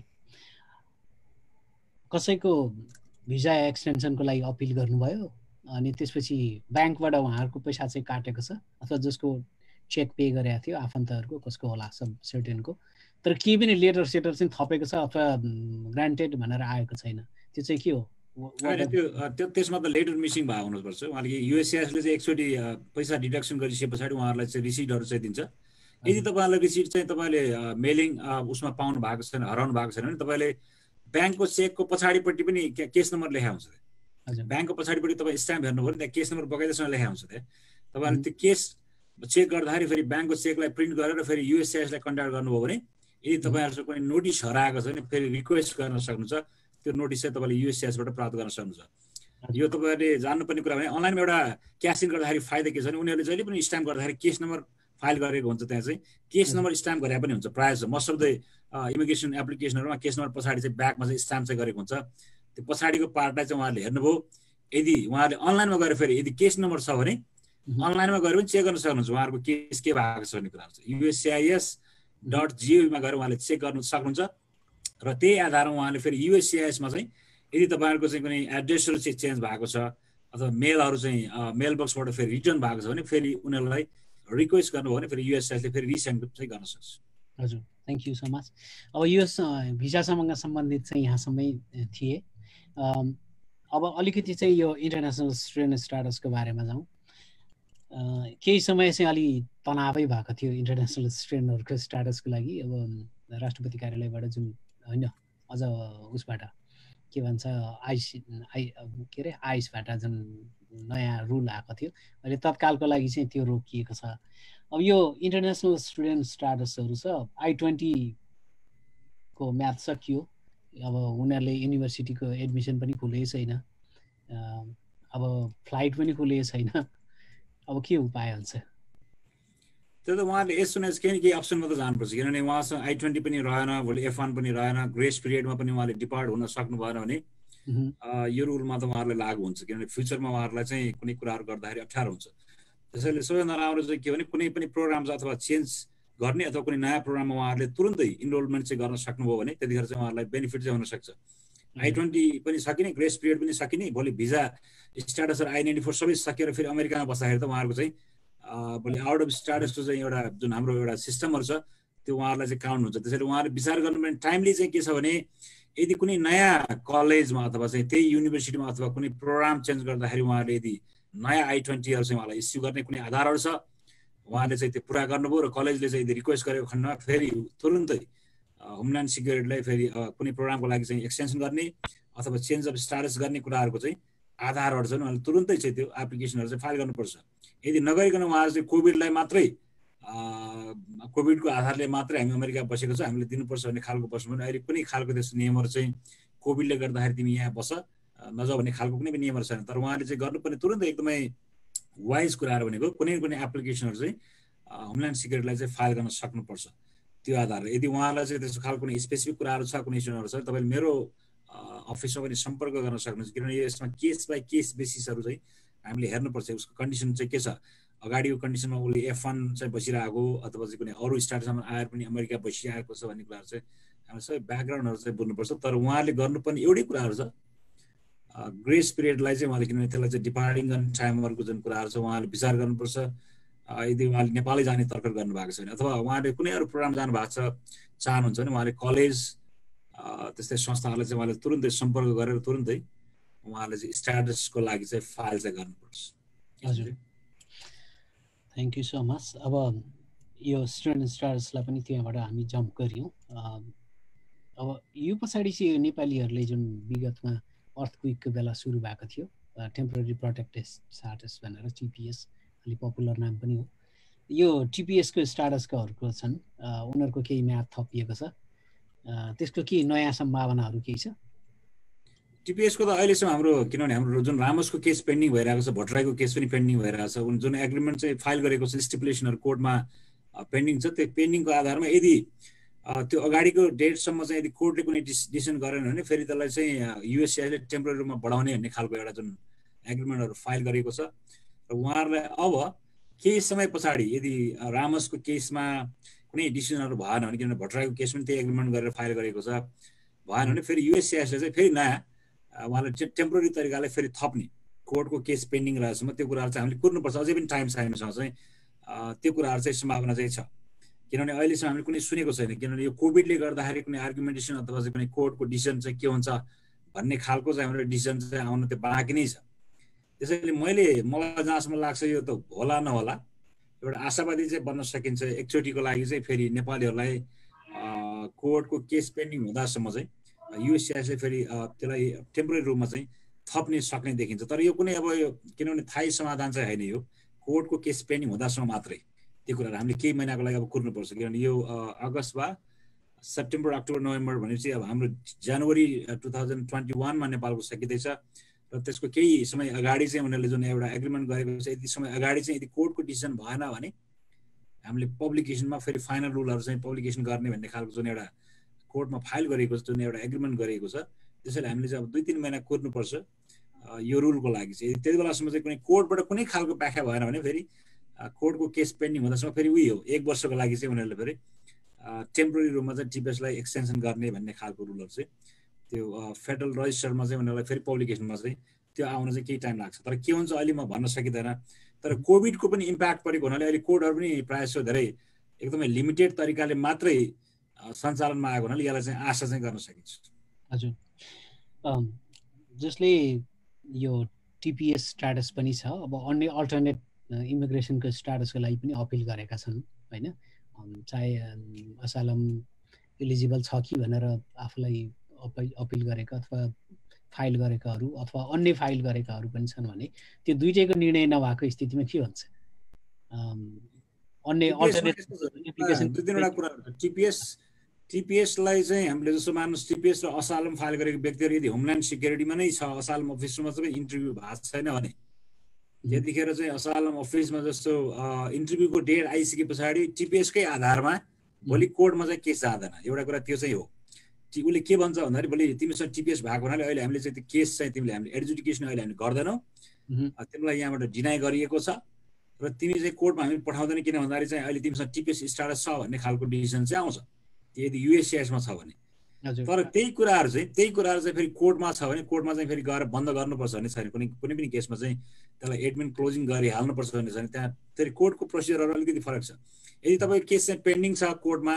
कसैको भिजा एक्सटेन्सनको लागि अपिल गर्नुभयो अनि त्यसपछि ब्याङ्कबाट उहाँहरूको पैसा चाहिँ काटेको छ अथवा जसको चेक पे गरेको थियो आफन्तहरूको कसको होला सब सर्टेनको, तर केही पनि लेटर सेटर चाहिँ थपेको छ अथवा ग्रान्टेड भनेर आएको छैन, त्यो चाहिँ के हो? त्यो त्यसमा त लेटर मिसिङ भएको हुनुपर्छ। उहाँले युएससिआइएसले चाहिँ एकचोटि पैसा डिडक्सन गरिसके पछाडि उहाँहरूलाई चाहिँ रिसिटहरू चाहिँ दिन्छ। यदि तपाईँलाई रिसिट चाहिँ तपाईँले मेलिङ उसमा पाउनु भएको छैन, हराउनु भएको छैन भने तपाईँले ब्याङ्कको चेकको पछाडिपट्टि पनि केस नम्बर लेखा हुन्छ। ब्याङ्कको पछाडिपट्टि तपाईँ स्ट्याम्प हेर्नुभयो भने त्यहाँ केस नम्बर बकाइदासँग लेखा हुन्छ। त्यहाँ तपाईँले त्यो केस चेक गर्दाखेरि फेरि ब्याङ्कको चेकलाई प्रिन्ट गरेर फेरि युएससिआइएसलाई कन्ट्याक्ट गर्नुभयो भने यदि तपाईँहरूसँग कुनै नोटिस हराएको छ भने फेरि रिक्वेस्ट गर्न सक्नुहुन्छ। त्यो नोटिस चाहिँ तपाईँले युएससिआइएसबाट प्राप्त गर्न सक्नुहुन्छ। यो तपाईँले जान्नुपर्ने कुरा भने अनलाइनमा एउटा क्यास इन गर्दाखेरि फाइदा के छ भने उनीहरूले जहिले पनि स्ट्याम्प गर्दाखेरि केस नम्बर फाइल गरेको हुन्छ, त्यहाँ चाहिँ केस नम्बर स्ट्याम्प गरे पनि हुन्छ। प्रायः जस्तो मोस्ट अफ द इमिग्रेसन एप्लिकेसनहरूमा केस नम्बर पछाडि चाहिँ ब्याकमा चाहिँ स्ट्याम्प चाहिँ गरेको हुन्छ। त्यो पछाडिको पार्टलाई चाहिँ उहाँहरूले हेर्नुभयो, यदि उहाँहरूले अनलाइनमा गएर फेरि यदि केस नम्बर छ भने अनलाइनमा गएर पनि चेक गर्न सक्नुहुन्छ उहाँहरूको केस के भएको छ भन्ने कुरा हुन्छ। USCIS.gov मा गएर उहाँले चेक गर्न सक्नुहुन्छ र त्यही आधारमा उहाँले फेरि युएससिआइएसमा चाहिँ यदि तपाईँहरूको चाहिँ कुनै एड्रेसहरू चाहिँ चेन्ज भएको छ अथवा मेलहरू चाहिँ मेल बक्सबाट फेरि रिटर्न भएको छ भने फेरि उनीहरूलाई रिक्वेस्ट गर्नुभयो भने फेरि युएससिआइएसले फेरि रिसेन्ड चाहिँ गर्न सक्छ। हजुर थ्याङ्क यू सो मच। अब यो भिजासँग सम्बन्धित चाहिँ यहाँसम्मै थिए। अब अलिकति चाहिँ यो इन्टरनेसनल स्टुडेन्ट स्ट्याटसको बारेमा जाउँ। केही समय चाहिँ अलि तनावै भएको थियो इन्टरनेसनल स्टुडेन्टहरूको स्ट्याटसको लागि। अब राष्ट्रपति कार्यालयबाट जुन होइन अझ उसबाट के भन्छ आइसबाट जुन नयाँ रुल आएको थियो, अहिले तत्कालको लागि चाहिँ त्यो रोकिएको छ। अब यो इन्टरनेसनल स्टुडेन्ट स्टाटसहरू छ, I-20 को म्याथ सकियो, अब उनीहरूले युनिभर्सिटीको एडमिसन पनि खुलेको छैन, अब फ्लाइट पनि खुलेको छैन, अब के उपाय हुन्छ? त्यो त उहाँले यसो नै केही अप्सनमा त जानुपर्छ, किनभने उहाँसँग I-20 पनि रहेन, भोलि F1 पनि रहेन, ग्रेस पिरियडमा पनि उहाँले डिपार्ट हुन सक्नु भएन भने यो रुलमा त उहाँहरूलाई लागु हुन्छ, किनभने फ्युचरमा उहाँहरूलाई चाहिँ कुनै कुराहरू गर्दाखेरि अप्ठ्यारो हुन्छ। त्यसैले सबैभन्दा राम्रो चाहिँ के भने कुनै पनि प्रोग्राम अथवा चेन्ज गर्ने अथवा कुनै नयाँ प्रोग्राममा उहाँहरूले तुरुन्तै इनरोलमेन्ट चाहिँ गर्न सक्नुभयो भने त्यतिखेर चाहिँ उहाँहरूलाई बेनिफिट चाहिँ हुनसक्छ। I-20 पनि सकिने, ग्रेस पिरियड पनि सकिने, भोलि भिजा स्ट्याटस र I-94 सबै सकेर फेरि अमेरिकामा बस्दाखेरि त उहाँहरूको चाहिँ भोलि आउट अफ स्ट्याटसको चाहिँ एउटा जुन हाम्रो एउटा सिस्टमहरू छ त्यो उहाँहरूलाई चाहिँ काउन्ट हुन्छ। त्यसैले उहाँहरूले विचार गर्नुपर्ने टाइमली चाहिँ के छ भने यदि कुनै नयाँ कलेजमा अथवा चाहिँ त्यही युनिभर्सिटीमा अथवा कुनै प्रोग्राम चेन्ज गर्दाखेरि उहाँहरूले यदि नयाँ I-20हरू चाहिँ उहाँलाई इस्यु गर्ने कुनै आधारहरू छ, उहाँले चाहिँ त्यो पुरा गर्नुभयो र कलेजले चाहिँ यदि रिक्वेस्ट गरेको खण्डमा फेरि तुरुन्तै होमल्यान्ड सिक्युरिटीलाई फेरि कुनै प्रोग्रामको लागि चाहिँ एक्सटेन्सन गर्ने अथवा चेन्ज अफ स्ट्याटस गर्ने कुराहरूको चाहिँ आधारहरू छन्, उहाँले तुरुन्तै चाहिँ त्यो एप्लिकेसनहरू चाहिँ फाइल गर्नुपर्छ। यदि नगरिकन उहाँहरू चाहिँ कोभिडलाई मात्रै कोभिडको आधारले मात्रै हामी अमेरिका बसेको छ, हामीले दिनुपर्छ भन्ने खालको बस्नु भने अहिले कुनै खालको त्यस्तो नियमहरू चाहिँ कोभिडले गर्दाखेरि तिमी यहाँ बस नजाऊ भन्ने खालको कुनै पनि नियमहरू छैन। तर उहाँले चाहिँ गर्नुपर्ने तुरुन्तै एकदमै वाइज कुराहरू भनेको कुनै पनि एप्लिकेसनहरू चाहिँ होमल्यान्ड सिक्युरिटीलाई चाहिँ फाइल गर्न सक्नुपर्छ त्यो आधारले। यदि उहाँलाई चाहिँ त्यस्तो खालको कुनै स्पेसिफिक कुराहरू छ, कुनै इस्युहरू छ, तपाईँले मेरो अफिसमा पनि सम्पर्क गर्न सक्नुहुन्छ, किनभने यसमा केस बाई केस बेसिसहरू चाहिँ हामीले हेर्नुपर्छ, उसको कन्डिसन चाहिँ के छ, अगाडिको कन्डिसनमा उसले F1 चाहिँ बसिरहेको अथवा चाहिँ कुनै अरू स्टाटसमा आएर पनि अमेरिका बसिरहेको छ भन्ने कुराहरू चाहिँ हामीले सबै ब्याकग्राउन्डहरू चाहिँ बुझ्नुपर्छ। तर उहाँले गर्नुपर्ने एउटै कुराहरू छ, ग्रेस पिरियडलाई चाहिँ उहाँले, किनभने त्यसलाई चाहिँ डिपार्टिङ गर्ने टाइमहरूको जुन कुराहरू छ उहाँले विचार गर्नुपर्छ। यदि उहाँले नेपालै जाने तर्कर गर्नुभएको छैन अथवा उहाँले कुनै अरू प्रोग्राम जानुभएको छ चाहनुहुन्छ भने उहाँले कलेज त्यस्तै संस्थाहरूलाई चाहिँ उहाँले तुरुन्तै सम्पर्क गरेर तुरुन्तै उहाँले चाहिँ स्ट्याटसको लागि चाहिँ फाइल चाहिँ गर्नुपर्छ। हजुर, थ्याङ्क यू सो मच। अब यो स्टुडेन्ट स्ट्याटसलाई पनि त्यहाँबाट हामी जम्प गऱ्यौँ। अब यो पछाडि चाहिँ नेपालीहरूले जुन विगतमा अर्थक्वेकको बेला सुरु भएको थियो टेम्पोररी प्रोटेक्टेड स्ट्याटस भनेर, TPS अलि पपुलर नाम पनि हो, यो TPSको स्ट्याटसकाहरूको छन्, उनीहरूको केही म्याथ थपिएको छ, त्यसको के नयाँ सम्भावनाहरू केही छ? TPSको त अहिलेसम्म हाम्रो, किनभने हाम्रो जुन रामसको केस पेन्डिङ भइरहेको छ, भट्टराईको केस पनि पेन्डिङ भइरहेको छ, जुन एग्रिमेन्ट चाहिँ फाइल गरेको छ स्टिपुलेसनहरू कोर्टमा पेन्डिङ छ, त्यो पेन्डिङको आधारमा यदि त्यो अगाडिको डेटसम्म चाहिँ यदि कोर्टले कुनै डिसिसन गरेन भने फेरि त्यसलाई चाहिँ USCISले टेम्पोररी रूपमा बढाउने भन्ने खालको एउटा जुन एग्रिमेन्टहरू फाइल गरेको छ। र उहाँहरूलाई अब केही समय पछाडि यदि रामसको केसमा कुनै डिसिजनहरू भएन भने, किनभने भट्टराईको केस पनि त्यही एग्रिमेन्ट गरेर फाइल गरेको छ, भएन भने फेरि USCISले चाहिँ फेरि नयाँ उहाँलाई टेम्पोररी तरिकाले फेरि थप्ने, कोर्टको केस पेन्डिङ रहेसम्म त्यो कुराहरू चाहिँ हामीले कुर्नुपर्छ। अझै पनि टाइम छ हामीसँग चाहिँ, त्यो कुराहरू चाहिँ सम्भावना चाहिँ छ, किनभने अहिलेसम्म हामीले कुनै सुनेको छैन, किनभने यो कोभिडले गर्दाखेरि कुनै आर्गुमेन्टेसन अथवा चाहिँ कुनै कोर्टको डिसिजन चाहिँ के हुन्छ भन्ने खालको चाहिँ हाम्रो डिसिजन चाहिँ आउन त्यो बाँकी नै छ। त्यसैले मलाई जहाँसम्म लाग्छ यो त होला नहोला एउटा आशावादी चाहिँ बन्न सकिन्छ एकचोटिको लागि चाहिँ, फेरि नेपालीहरूलाई कोर्टको केस पेन्डिङ हुँदासम्म चाहिँ USCISले फेरि त्यसलाई टेम्पोररी रूपमा चाहिँ थप्ने सक्ने देखिन्छ। तर यो कुनै अब यो किनभने थाहै समाधान चाहिँ होइन, यो कोर्टको केस पेन्डिङ हुँदासम्म मात्रै त्यो कुराहरू हामीले केही महिनाको लागि अब कुर्नुपर्छ, किनभने यो अगस्त वा सेप्टेम्बर अक्टोबर नोभेम्बर भनेपछि अब हाम्रो जनवरी 2021मा नेपालको सकिँदैछ र त्यसको केही समय अगाडि चाहिँ उनीहरूले जुन एउटा एग्रिमेन्ट गरेको छ यति समय अगाडि चाहिँ यदि कोर्टको डिसिजन भएन भने हामीले पब्लिकेसनमा फेरि फाइनल रुलहरू चाहिँ पब्लिकेसन गर्ने भन्ने खालको जुन एउटा कोर्टमा फाइल गरेको छ, जुन एउटा एग्रिमेन्ट गरेको छ, त्यसैले हामीले चाहिँ अब 2-3 महिना कुर्नुपर्छ यो रुलको लागि चाहिँ। त्यति बेलासम्म चाहिँ कुनै कोर्टबाट कुनै खालको व्याख्या भएन भने फेरि कोर्टको केस पेन्डिङ हुँदासम्म फेरि उही हो 1 वर्षको लागि चाहिँ उनीहरूले फेरि टेम्पोररी रूपमा चाहिँ TPSलाई एक्सटेन्सन गर्ने भन्ने खालको रुलहरू चाहिँ त्यो फेडरल रजिस्टरमा चाहिँ उनीहरूलाई फेरि पब्लिकेसनमा चाहिँ त्यो आउन चाहिँ केही टाइम लाग्छ। तर के हुन्छ अहिले म भन्न सकिँदैन, तर कोभिडको पनि इम्प्याक्ट परेको हुनाले अहिले कोर्टहरू पनि प्रायः जस्तो धेरै एकदमै लिमिटेड तरिकाले मात्रै सञ्चालनमा आएको हुनाले यसलाई चाहिँ आशा चाहिँ गर्न सकिन्छ। हजुर, जसले यो TPS स्ट्याटस पनि छ, अब अन्य अल्टरनेट इमिग्रेसनको स्ट्याटसको लागि पनि अपिल गरेका छन् होइन, चाहे असालम इलिजिबल छ कि भनेर आफूलाई अपिल गरेका अथवा फाइल गरेकाहरू अथवा अन्य फाइल गरेकाहरू पनि छन् भने त्यो दुईटैको निर्णय नभएको स्थितिमा के हुन्छ? अन्य अल्टरनेट एप्लिकेसन दुई तीनवटा कुराहरू छ। टिपिएसलाई चाहिँ हामीले जस्तो मान्नुहोस् टिपिएस र असालम फाइल गरेको व्यक्तिहरू यदि होमल्यान्ड सिक्युरिटीमा नै छ, असालम अफिसमा चाहिँ इन्टरभ्यू भएको छैन भने त्यतिखेर चाहिँ असालम अफिसमा जस्तो इन्टरभ्यूको डेट आइसके पछाडि टिपिएसकै आधारमा भोलि कोर्टमा चाहिँ केस जाँदैन। एउटा कुरा त्यो चाहिँ हो। उसले के भन्छ भन्दाखेरि भोलि तिमीसँग टिपिएस भएको हुनाले अहिले हामीले चाहिँ त्यो केस चाहिँ तिमीले हामीले एडजुडिकेसन अहिले हामीले गर्दैनौँ, तिमीलाई यहाँबाट डिनाइ गरिएको छ र तिमी चाहिँ कोर्टमा हामी पठाउँदैन, किन भन्दाखेरि चाहिँ अहिले तिमीसँग टिपिएस स्टाटस छ भन्ने खालको डिसिसन चाहिँ आउँछ यदि युएससिआइएसमा छ भने। तर त्यही कुराहरू चाहिँ फेरि कोर्टमा छ भने कोर्टमा चाहिँ फेरि गएर बन्द गर्नुपर्छ भन्ने छैन। कुनै पनि केसमा चाहिँ त्यसलाई एडमिन क्लोजिङ गरिहाल्नुपर्छ भन्ने छैन। त्यहाँ फेरि कोर्टको प्रोसिजरहरू अलिकति फरक छ। यदि तपाईँको केस चाहिँ पेन्डिङ छ कोर्टमा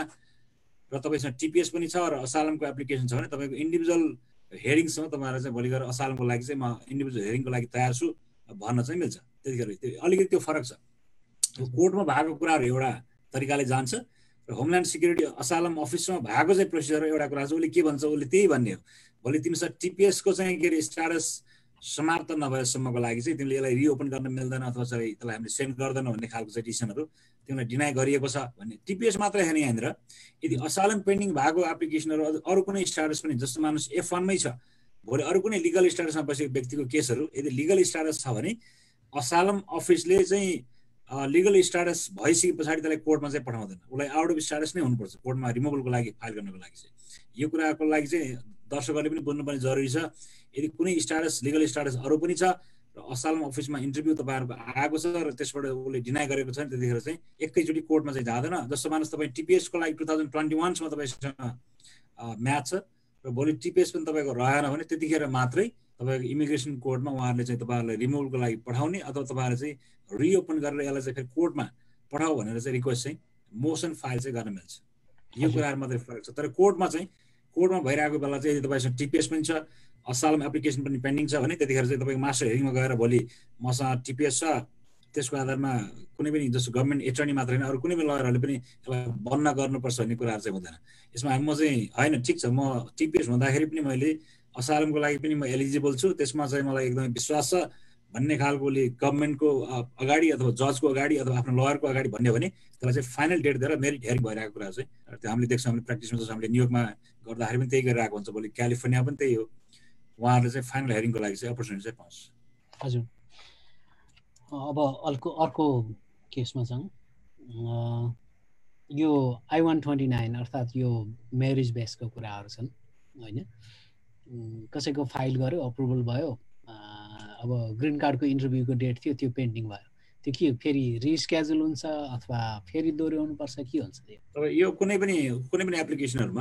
र तपाईँसँग टिपिएस पनि छ र असालमको एप्लिकेसन छ भने तपाईँको इन्डिभिजुअल हेरिङसँग तपाईँहरूलाई चाहिँ भोलि गएर असालमको लागि चाहिँ म इन्डिभिजुअल हेरिङको लागि तयार छु भन्न चाहिँ मिल्छ। त्यतिखेर त्यो अलिकति त्यो फरक छ। कोर्टमा भएको कुराहरू एउटा तरिकाले जान्छ र होमल्यान्ड सिक्युरिटी असालम अफिसमा भएको चाहिँ प्रोसिजर एउटा कुरा छ। उसले के भन्छ उसले त्यही भन्ने हो। भोलि तिमीसँग टिपिएसको चाहिँ के अरे स्टाटस समाप्त नभएसम्मको लागि चाहिँ तिमीले यसलाई रिओपन गर्न मिल्दैन अथवा चाहिँ त्यसलाई हामीले सेन्ड गर्दैनौँ भन्ने खालको चाहिँ डिसिसनहरू तिमीलाई डिनाइ गरिएको छ भन्ने। टिपिएस मात्रै होइन यहाँनिर, यदि असालम पेन्डिङ भएको एप्लिकेसनहरू अरू कुनै स्टाटस पनि जस्तो मानुस F1मै छ, भोलि अरू कुनै लिगल स्टाटसमा बसेको व्यक्तिको केसहरू यदि लिगल स्टाटस छ भने असालम अफिसले चाहिँ लिगल स्टाटस भइसके पछाडि त्यसलाई कोर्टमा चाहिँ पठाउँदैन। उसलाई आउट अफ स्टाटस नै हुनुपर्छ कोर्टमा रिमुभलको लागि फाइल गर्नको लागि चाहिँ। यो कुराको लागि चाहिँ दर्शकहरूले पनि बुझ्नुपर्ने जरुरी छ। यदि कुनै स्टाटस लिगल स्टाटस अरू पनि छ र असालम अफिसमा इन्टरभ्यू तपाईँहरूको आएको छ र त्यसबाट उसले डिनाइ गरेको छ भने त्यतिखेर चाहिँ एकैचोटि कोर्टमा चाहिँ जाँदैन। जस्तो मानुस तपाईँ टिपिएसको लागि 2021 तपाईँसँग म्याच छ र भोलि टिपिएस पनि तपाईँको रहेन भने त्यतिखेर मात्रै तपाईँको इमिग्रेसन कोर्टमा उहाँहरूले चाहिँ तपाईँहरूलाई रिमुभलको लागि पठाउने अथवा तपाईँहरूले चाहिँ रिओपन गरेर यसलाई चाहिँ फेरि कोर्टमा पठाऊ भनेर चाहिँ रिक्वेस्ट चाहिँ मोसन फाइल चाहिँ गर्न मिल्छ। यो कुराहरू मात्रै फरक छ। तर कोर्टमा भइरहेको बेला चाहिँ यदि तपाईँसँग टिपिएस पनि छ, असालम एप्लिकेसन पनि पेन्डिङ छ भने त्यतिखेर चाहिँ तपाईँको मास्टर हेरिङमा गएर भोलि मसँग टिपिएस छ त्यसको आधारमा कुनै पनि जस्तो गभर्मेन्ट एटर्नी मात्र होइन अरू कुनै पनि लयरहरूले पनि यसलाई बन्द गर्नुपर्छ भन्ने कुराहरू चाहिँ हुँदैन। यसमा म चाहिँ होइन ठिक छ, म टिपिएस हुँदाखेरि पनि मैले असालमको लागि पनि म एलिजिबल छु, त्यसमा चाहिँ मलाई एकदमै विश्वास छ भन्ने खालकोले गभर्मेन्टको अगाडि अथवा जजको अगाडि अथवा आफ्नो लयरको अगाडि भन्यो भने त्यसलाई चाहिँ फाइनल डेट दिएर मेरिट हेरिङ भइरहेको कुरा चाहिँ त्यो हामीले देख्छौँ। हामीले प्र्याक्टिसमा जस्तो हामीले न्युयोर्कमा गर्दाखेरि पनि त्यही गरिरहेको हुन्छ, भोलि क्यालिफोर्निया पनि त्यही हो। उहाँहरूले चाहिँ फाइनल हेरिङको लागि चाहिँ अपर्च्युनिटी चाहिँ पाउँछ। हजुर। अब अर्को केसमा चाहिँ यो I-129 अर्थात् यो म्यारेज बेसको कुराहरू छन् होइन। कसैको फाइल गर्यो, अप्रुभल भयो, अब ग्रिन कार्डको इन्टरभ्यूको डेट थियो त्यो पेन्डिङ भयो, त्यो के फेरि रिस्केड्युल हुन्छ अथवा फेरि दोहोऱ्याउनु पर्छ के हुन्छ? अब यो कुनै पनि एप्लिकेसनहरूमा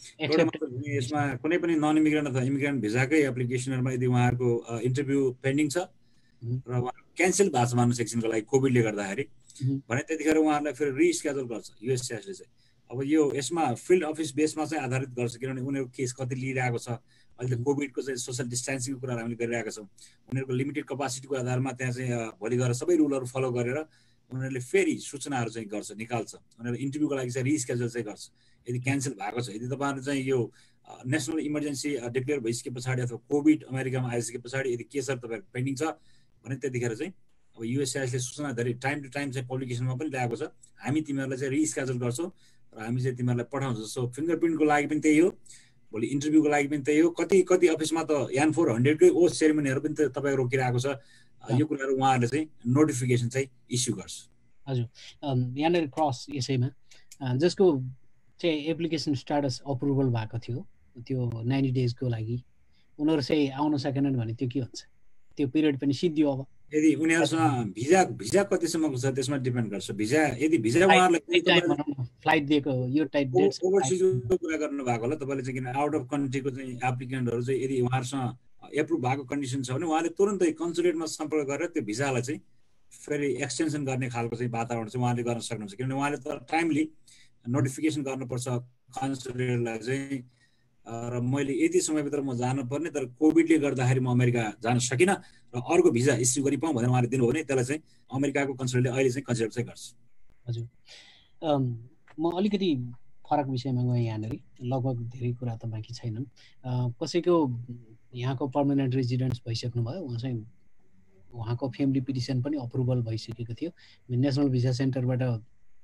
यसमा कुनै पनि नन इमिग्रेन्ट अथवा इमिग्रेन्ट भिजाकै एप्लिकेसनहरूमा यदि उहाँहरूको इन्टरभ्यू पेन्डिङ छ र उहाँ क्यान्सल भएको छ मान्नु सेक्सनको लागि कोभिडले गर्दाखेरि भने त्यतिखेर उहाँहरूलाई फेरि रिस्केड्युल गर्छ युएससिआइएसले चाहिँ। अब यो यसमा फिल्ड अफिस बेसमा चाहिँ आधारित गर्छ, किनभने उनीहरूको केस कति लिइरहेको छ। अहिले त कोभिडको चाहिँ सोसियल डिस्टेन्सिङको कुराहरू हामीले गरिरहेका छौँ। उनीहरूको लिमिटेड कपासिटीको आधारमा त्यहाँ चाहिँ भोलि गएर सबै रुलहरू फलो गरेर उनीहरूले फेरि सूचनाहरू चाहिँ गर्छ, निकाल्छ। उनीहरूले इन्टरभ्यूको लागि चाहिँ रिस्केड्युल चाहिँ गर्छ यदि क्यान्सल भएको छ। यदि तपाईँहरू चाहिँ यो नेसनल इमर्जेन्सी डिक्लेयर भइसके पछाडि अथवा कोभिड अमेरिकामा आइसके पछाडि यदि केसहरू तपाईँहरूको पेन्डिङ छ भने त्यतिखेर चाहिँ अब युएससिआइएसले सूचना धेरै टाइम टु टाइम चाहिँ पब्लिकेसनमा पनि ल्याएको छ, हामी तिमीहरूलाई चाहिँ रिस्केड्युल गर्छौँ र हामी चाहिँ तिमीहरूलाई पठाउँछौँ। जस्तो फिङ्गरप्रिन्टको लागि पनि त्यही हो, भोलि इन्टरभ्यूको लागि पनि त्यही हो। कति अफिसमा त यान 400कै ओथ सेरेमनीहरू पनि त तपाईँको रोकिरहेको छ। यो कुराहरू उहाँहरूले चाहिँ नोटिफिकेसन चाहिँ इस्यु गर्छ। हजुर। यहाँनिर क्रस यसैमा जसको चाहिँ एप्लिकेसन स्टाटस अप्रुभल भएको थियो त्यो 90 डेजको लागि उनीहरू चाहिँ आउन सकेनन् भने त्यो के हुन्छ? त्यो पिरियड पनि सिद्धियो। अब यदि उनीहरूसँग भिजा कतिसम्मको छ त्यसमा डिपेन्ड गर्छ। यदि भिजा उहाँहरूलाई फ्लाइट दिएको यो टाइप डेट ओभरसिजको कुरा गर्नु भएको होला तपाईँले चाहिँ, किन आउट अफ कन्ट्रीको चाहिँ एप्लिकेन्टहरू चाहिँ यदि उहाँहरूसँग एप्रुभ भएको कन्डिसन छ भने उहाँले तुरन्तै कन्सुलेटमा सम्पर्क गरेर त्यो भिजालाई चाहिँ फेरि एक्सटेन्सन गर्ने खालको चाहिँ वातावरण चाहिँ उहाँले गर्न सक्नुहुन्छ। किनभने उहाँले त टाइमली नोटिफिकेसन गर्नुपर्छ कन्सुलेटलाई चाहिँ र मैले यति समयभित्र म जानुपर्ने तर कोभिडले गर्दाखेरि म अमेरिका जान सकिनँ र अर्को भिजा इस्यु गरी पाऊँ भनेर उहाँले दिनुभयो भने त्यसलाई चाहिँ अमेरिकाको कन्सुलेटले अहिले चाहिँ कन्सिडर चाहिँ गर्छ। हजुर। म अलिकति फरक विषयमा गएँ यहाँनिर, लगभग धेरै कुरा त बाँकी छैनन्। कसैको यहाँको पर्मानेन्ट रेजिडेन्ट्स भइसक्नु भयो, उहाँ चाहिँ उहाँको फ्यामिली पिटिसन पनि अप्रुभल भइसकेको थियो, नेसनल भिसा सेन्टरबाट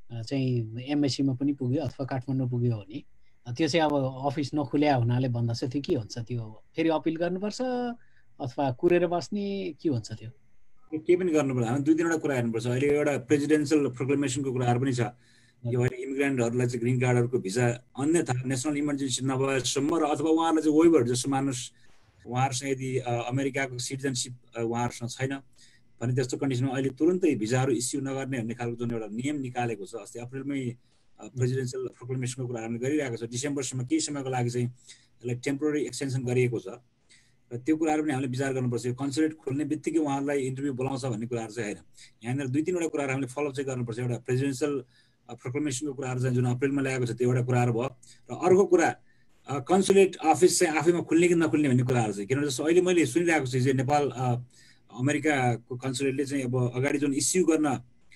चाहिँ एमएससीमा पनि पुग्यो अथवा काठमाडौँ पुग्यो भने त्यो चाहिँ अब अफिस नखुल्या हुनाले भन्दा चाहिँ त्यो के हुन्छ, त्यो फेरि अपिल गर्नुपर्छ अथवा कुरेर बस्ने के हुन्छ? त्यो केही पनि गर्नुपर्छ। हामी 2-3वटा कुरा हेर्नुपर्छ। अहिले एउटा प्रेसिडेन्सियल प्रोक्लेमेसनको कुराहरू पनि छ। यो अहिले इमिग्रेन्टहरूलाई चाहिँ ग्रिन कार्डहरूको भिजा अन्यथा नेसनल इमर्जेन्सी नभएसम्म र अथवा उहाँहरूलाई चाहिँ वेभर जस्तो मानुस उहाँहरूसँग यदि अमेरिकाको सिटिजनसिप उहाँहरूसँग छैन भने त्यस्तो कन्डिसनमा अहिले तुरुन्तै भिजाहरू इस्यु नगर्ने भन्ने खालको जुन एउटा नियम निकालेको छ। अस्ति अप्रिलमै प्रेसिडेन्सियल प्रोक्लेमेसनको कुरा हामीले गरिरहेको छ। डिसेम्बरसम्म केही समयको लागि चाहिँ यसलाई टेम्पोररी एक्सटेन्सन गरिएको छ र त्यो कुराहरू पनि हामीले विचार गर्नुपर्छ। यो कन्सुलेट खोल्ने बित्तिकै उहाँहरूलाई इन्टरभ्यू बोलाउँछ भन्ने कुराहरू चाहिँ होइन। यहाँनिर 2-3वटा कुराहरू हामीले फलोअप चाहिँ गर्नुपर्छ। एउटा प्रेसिडेन्सियल प्रोक्लेमेसनको कुराहरू चाहिँ जुन अप्रिलमा ल्याएको छ त्यो एउटा कुराहरू भयो र अर्को कुरा कन्सुलेट अफिस चाहिँ आफैमा खुल्ने कि नखुल्ने भन्ने कुराहरू चाहिँ। किनभने जस्तो अहिले मैले सुनिरहेको छु चाहिँ नेपाल अमेरिकाको कन्सुलेटले चाहिँ अब अगाडि जुन इस्यु गर्न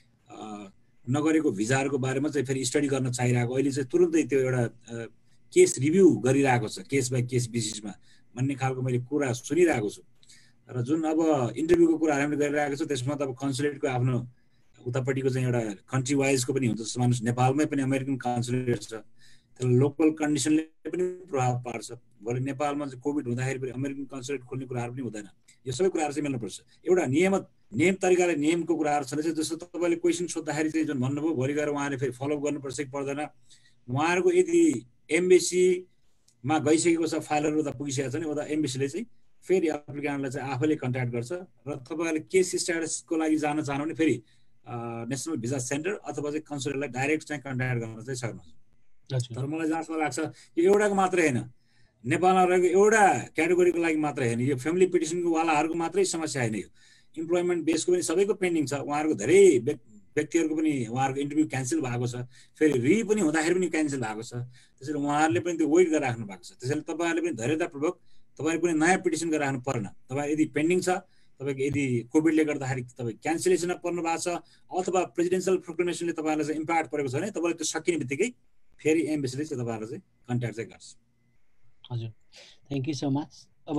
नगरेको भिजाहरूको बारेमा चाहिँ फेरि स्टडी गर्न चाहिरहेको, अहिले चाहिँ तुरुन्तै त्यो एउटा केस रिभ्यू गरिरहेको छ, केस बाई केस बेसिसमा भन्ने खालको मैले कुरा सुनिरहेको छु। र जुन अब इन्टरभ्यूको कुराहरू हामीले गरिरहेको छ त्यसमा त अब कन्सुलेटको आफ्नो उतापट्टिको चाहिँ एउटा कन्ट्री वाइजको पनि हुन्छ। मानुस नेपालमै पनि अमेरिकन कन्सुलेट छ, त्यसले लोकल कन्डिसनले पनि प्रभाव पार्छ। भोलि नेपालमा चाहिँ कोभिड हुँदाखेरि पनि अमेरिकन कन्सुलेट खोल्ने कुराहरू पनि हुँदैन। यो सबै कुराहरू चाहिँ मिल्नुपर्छ। एउटा नियम तरिकाले नियमको कुराहरू छ चाहिँ जस्तो तपाईँले क्वेसन सोद्धाखेरि चाहिँ जुन भन्नुभयो भोलि गएर उहाँले फेरि फलोअप गर्नुपर्छ कि पर्दैन। उहाँहरूको यदि एम्बेसीमा गइसकेको छ, फाइलहरू उता पुगिसकेको छ भने उता एम्बेसीले चाहिँ फेरि एप्लिकेन्टलाई चाहिँ आफैले कन्ट्याक्ट गर्छ र तपाईँहरूले केस स्ट्याटसको लागि जान चाहनु भने फेरि नेसनल भिजा सेन्टर अथवा चाहिँ कन्सुलेटलाई डाइरेक्ट चाहिँ कन्ट्याक्ट गर्न चाहिँ सक्नुहुन्छ। तर मलाई जहाँसम्म लाग्छ यो एउटाको मात्रै होइन, नेपालमा रहेको एउटा क्याटेगोरीको लागि मात्रै होइन, यो फ्यामिली पिटिसनको वालाहरूको मात्रै समस्या होइन। यो इम्प्लोइमेन्ट बेसको पनि सबैको पेन्डिङ छ। उहाँहरूको धेरै व्यक्तिहरूको पनि उहाँहरूको इन्टरभ्यू क्यान्सल भएको छ, फेरि पनि हुँदाखेरि पनि क्यान्सल भएको छ। त्यसैले उहाँहरूले पनि त्यो वेट गरेर राख्नु भएको छ। त्यसैले तपाईँहरूले पनि धैर्यतापूर्वक तपाईँले कुनै नयाँ पिटिसन गरेर राख्नु पर्न। तपाईँ यदि पेन्डिङ छ, तपाईँको यदि कोभिडले गर्दाखेरि तपाईँ क्यान्सलेसनमा पर्नु भएको छ अथवा प्रेसिडेन्सियल प्रोक्लेमेसनले तपाईँलाई चाहिँ इम्प्याक्ट परेको छ भने तपाईँले त्यो सकिने बित्तिकै फेरि एम्बेसीले चाहिँ तपाईँहरूलाई चाहिँ कन्ट्याक्ट चाहिँ गर्छ। हजुर, थ्याङ्क यू सो मच। अब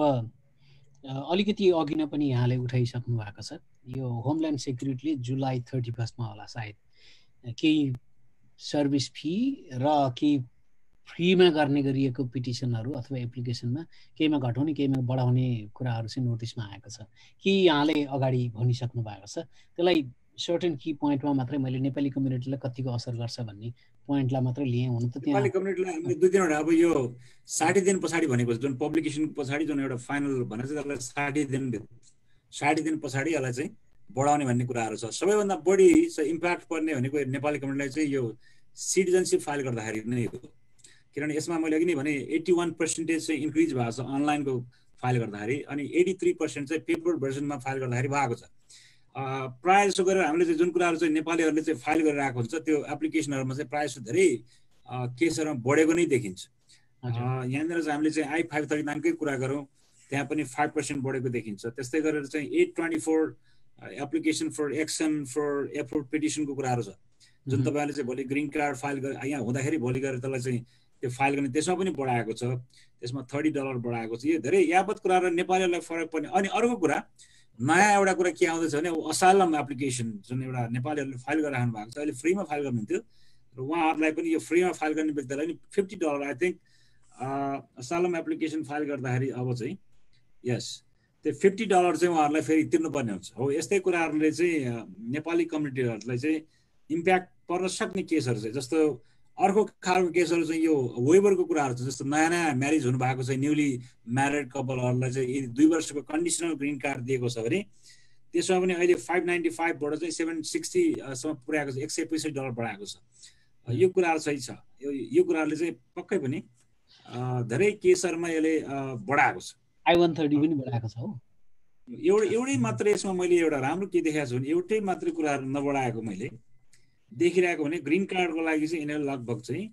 अलिकति अघि नै पनि यहाँले उठाइसक्नु भएको छ, यो होमल्यान्ड सेक्युरिटीले जुलाई 31 होला सायद केही सर्भिस फी र केही फ्रीमा गर्ने गरिएको पिटिसनहरू अथवा एप्लिकेसनमा केहीमा घटाउने केहीमा बढाउने कुराहरू चाहिँ नोटिसमा आएको छ कि यहाँले अगाडि भनिसक्नु भएको छ। त्यसलाई सर्टेन की पोइन्टमा मात्रै मैले नेपाली कम्युनिटीलाई कतिको असर गर्छ भन्ने पोइन्टलाई मात्रै लिएँ। हुन त नेपाली कम्युनिटीलाई हामीले 2-3वटा अब यो 60 दिन पछाडि भनेको जुन पब्लिकेसन पछाडि जुन एउटा फाइनल भनेको चाहिँ त्यसलाई 60 दिन पछाडि यसलाई चाहिँ बढाउने भन्ने कुराहरू छ। सबैभन्दा बढी चाहिँ इम्प्याक्ट पर्ने भनेको नेपाली कम्युनिटीलाई चाहिँ यो सिटिजनसिप फाइल गर्दाखेरि नै हो। किनभने यसमा मैले अघि नै भने 81% चाहिँ इन्क्रिज भएको छ अनलाइनको फाइल गर्दाखेरि, अनि 83% चाहिँ पेपर भर्जनमा फाइल गर्दाखेरि भएको छ। प्रायः जसो गरेर हामीले चाहिँ जुन कुराहरू चाहिँ नेपालीहरूले चाहिँ फाइल गरेर आएको हुन्छ त्यो एप्लिकेसनहरूमा चाहिँ प्रायः जसो धेरै केसहरूमा बढेको नै देखिन्छ। यहाँनिर चाहिँ हामीले चाहिँ I-539कै कुरा गरौँ, त्यहाँ पनि 5% बढेको देखिन्छ। त्यस्तै गरेर चाहिँ 824 application for action for approve पिटिसनको कुराहरू छ जुन तपाईँहरूले चाहिँ भोलि ग्रिन कार्ड फाइल यहाँ हुँदाखेरि भोलि गएर त्यसलाई चाहिँ त्यो फाइल गर्ने त्यसमा पनि बढाएको छ, त्यसमा $30 बढाएको छ। यो धेरै यावत कुराहरू नेपालीहरूलाई फरक पर्ने। अनि अर्को कुरा नयाँ एउटा कुरा के आउँदैछ भने असाइलम एप्लिकेसन जुन एउटा नेपालीहरूले फाइल गरेर राख्नु भएको छ, अहिले फ्रीमा फाइल गर्नुहुन्थ्यो र उहाँहरूलाई पनि यो फ्रीमा फाइल गर्ने व्यक्तिलाई पनि $50 I think asylum application file गर्दाखेरि अब चाहिँ यस त्यो $50 चाहिँ उहाँहरूलाई फेरि तिर्नुपर्ने हुन्छ। हो यस्तै कुराहरूले चाहिँ नेपाली कम्युनिटीहरूलाई चाहिँ इम्प्याक्ट पर्न सक्ने केसहरू चाहिँ जस्तो अर्को खालको केसहरू चाहिँ यो वेबरको कुराहरू छ। जस्तो नयाँ नयाँ म्यारिज हुनुभएको चाहिँ न्युली म्यारिड कपलहरूलाई चाहिँ यदि 2 वर्षको कन्डिसनल ग्रिन कार्ड दिएको छ भने त्यसमा पनि अहिले 595बाट चाहिँ 760 पुर्याएको छ, $165 बढाएको छ। यो कुराहरू चाहिँ छ, यो कुराहरूले चाहिँ पक्कै पनि धेरै केसहरूमा यसले बढाएको छ। I-130 पनि बढाएको छ। हो एउटै मात्र यसमा मैले एउटा राम्रो के देखाएको छु भने एउटै मात्र कुराहरू नबढाएको मैले देखिरहेको भने ग्रिन कार्डको लागि चाहिँ यिनीहरूले लगभग चाहिँ